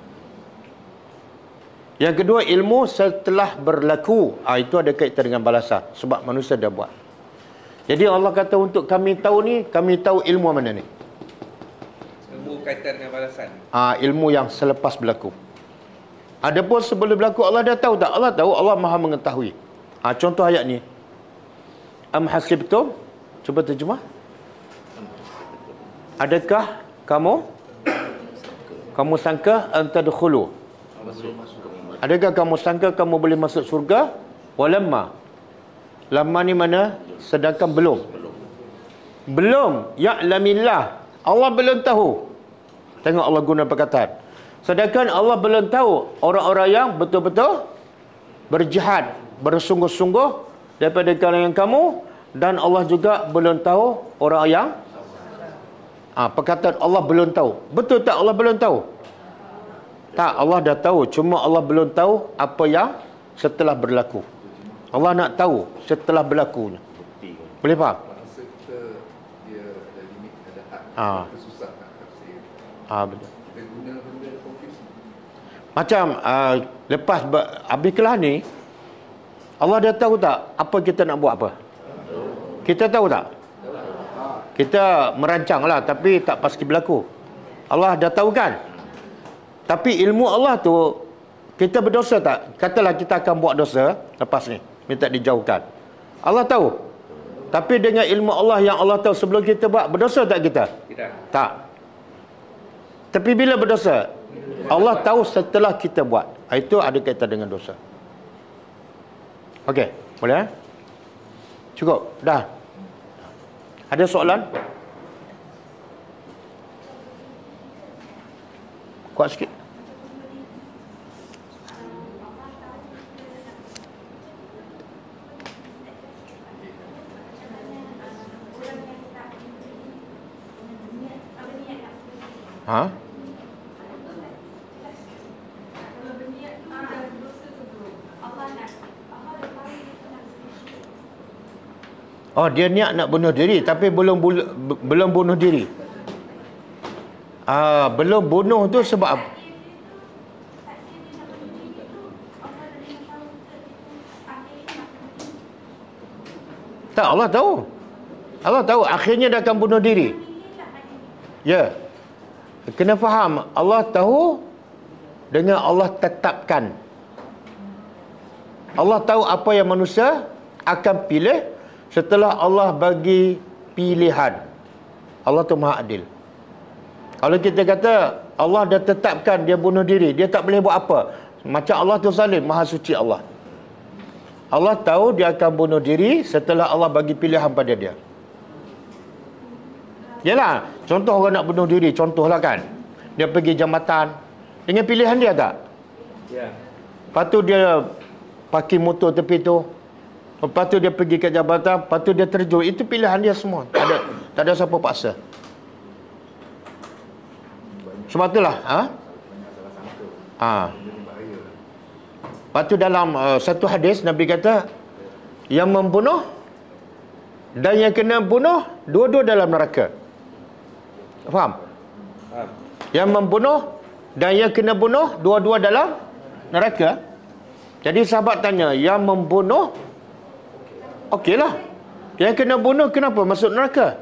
Yang kedua, ilmu setelah berlaku. Ha, itu ada kaitan dengan balasan. Sebab manusia dah buat. Jadi Allah kata untuk kami tahu ni, kami tahu ilmu mana ni? Ilmu kaitan dengan balasan. Ha, ilmu yang selepas berlaku. Adapun sebelum berlaku, Allah dah tahu tak? Allah tahu, Allah maha mengetahui. Ha, contoh ayat ni. Am hasibtum? Cuba terjemah. Adakah kamu kamu sangka antadkhulu? Adakah kamu sangka kamu boleh masuk surga? Walamma. Lama ni mana? Sedangkan belum. Belum. Ya'lamillah. Allah belum tahu. Tengok Allah guna perkataan. Sedangkan Allah belum tahu orang-orang yang betul-betul berjihad, bersungguh-sungguh daripada kalangan kamu, dan Allah juga belum tahu orang yang Ah, perkataan Allah belum tahu. Betul tak Allah belum tahu? Tak, Allah dah tahu. Cuma Allah belum tahu apa yang setelah berlaku. Allah nak tahu setelah berlakunya. Boleh faham? Masa kita dia ada limit, ada had. Ah. Kita susah nak tafsir. Ah, betul. Kita guna benda confuse. Macam uh, lepas ber- habis kelas ni, Allah dah tahu tak apa kita nak buat apa? Kita tahu tak? Kita merancang lah, tapi tak pasti berlaku. Allah dah tahu kan? Tapi ilmu Allah tu, kita berdosa tak? Katalah kita akan buat dosa lepas ni, minta dijauhkan. Allah tahu. Tapi dengan ilmu Allah yang Allah tahu sebelum kita buat, berdosa tak kita? Tidak. Tak. Tapi bila berdosa, Allah tahu setelah kita buat. Itu ada kaitan dengan dosa. Okey, boleh eh? Cukup, dah. Ada soalan? Kuat sikit. Ha? Oh, dia niat nak bunuh diri tapi belum bul- belum bunuh diri. Ah, belum bunuh tu sebab apa? Tak, Allah tahu. Allah tahu akhirnya dia akan bunuh diri. Ya. Kena faham, Allah tahu dengan Allah tetapkan. Allah tahu apa yang manusia akan pilih setelah Allah bagi pilihan. Allah tu Maha Adil. Kalau kita kata Allah dah tetapkan dia bunuh diri, dia tak boleh buat apa. Macam Allah tu zalim, Maha Suci Allah. Allah tahu dia akan bunuh diri setelah Allah bagi pilihan pada dia. Yalah, contoh orang nak bunuh diri, contohlah kan. Dia pergi jambatan dengan pilihan dia tak? Ya. Lepas tu dia parking motor tepi tu. Lepas tu dia pergi ke jabatan, lepas tu dia terjun. Itu pilihan dia semua. Tak ada, tak ada siapa paksa. Sebab itulah, ha? Ha. Lepas tu dalam uh, satu hadis Nabi kata, yang membunuh dan yang kena bunuh, dua-dua dalam neraka. Faham? Faham. Yang membunuh dan yang kena bunuh, dua-dua dalam neraka. Jadi sahabat tanya, yang membunuh, okeylah. Yang kena bunuh, kenapa masuk neraka?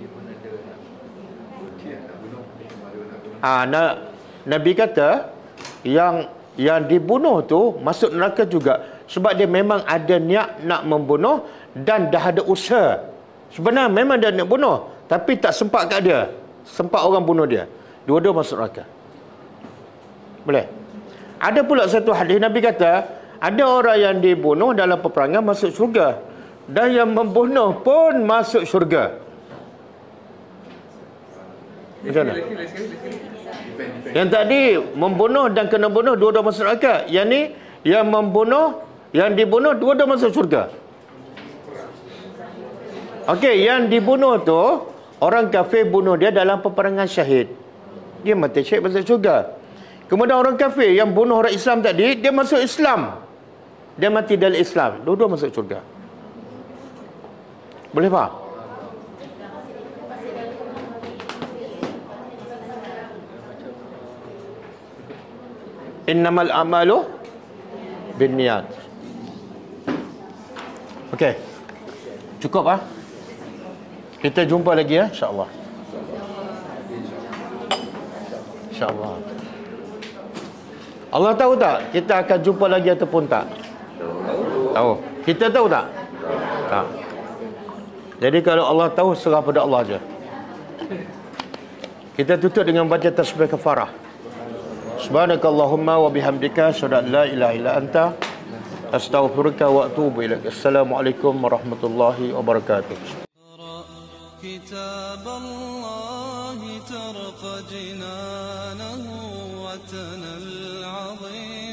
Ha, na, Nabi kata, yang yang dibunuh tu masuk neraka juga. Sebab dia memang ada niat nak membunuh dan dah ada usaha. Sebenarnya memang dia nak bunuh, tapi tak sempat kat dia. Sempat orang bunuh dia. Dua-dua masuk neraka. Boleh? Ada pula satu hadis Nabi kata, ada orang yang dibunuh dalam peperangan masuk syurga. Dan yang membunuh pun masuk syurga. Macam mana? Yang tadi membunuh dan kena bunuh, dua-dua masuk neraka. Yang ni, yang membunuh, yang dibunuh, dua-dua masuk syurga. Okey, yang dibunuh tu, orang kafir bunuh dia dalam peperangan syahid. Dia mati syahid masuk syurga. Kemudian orang kafir yang bunuh orang Islam tadi, dia masuk Islam. Dia mati dalam Islam. Dua-dua masuk syurga. Boleh faham? Innamal a'malu binniyat. Okey. Cukup ah. Kita jumpa lagi ya, insya-Allah. Insya-Allah. Allah tahu tak kita akan jumpa lagi ataupun tak? Tahu. Kita tahu tak? Tak. Jadi kalau Allah tahu, serah pada Allah aja. Kita tutup dengan baca tasbih kafarah. Subhanakallahumma wa bihamdika asyhadu an la ilaha illa anta astaghfiruka wa atubu ilaik. Assalamualaikum warahmatullahi wabarakatuh. كتاب الله ترق جنانه وتنى العظيم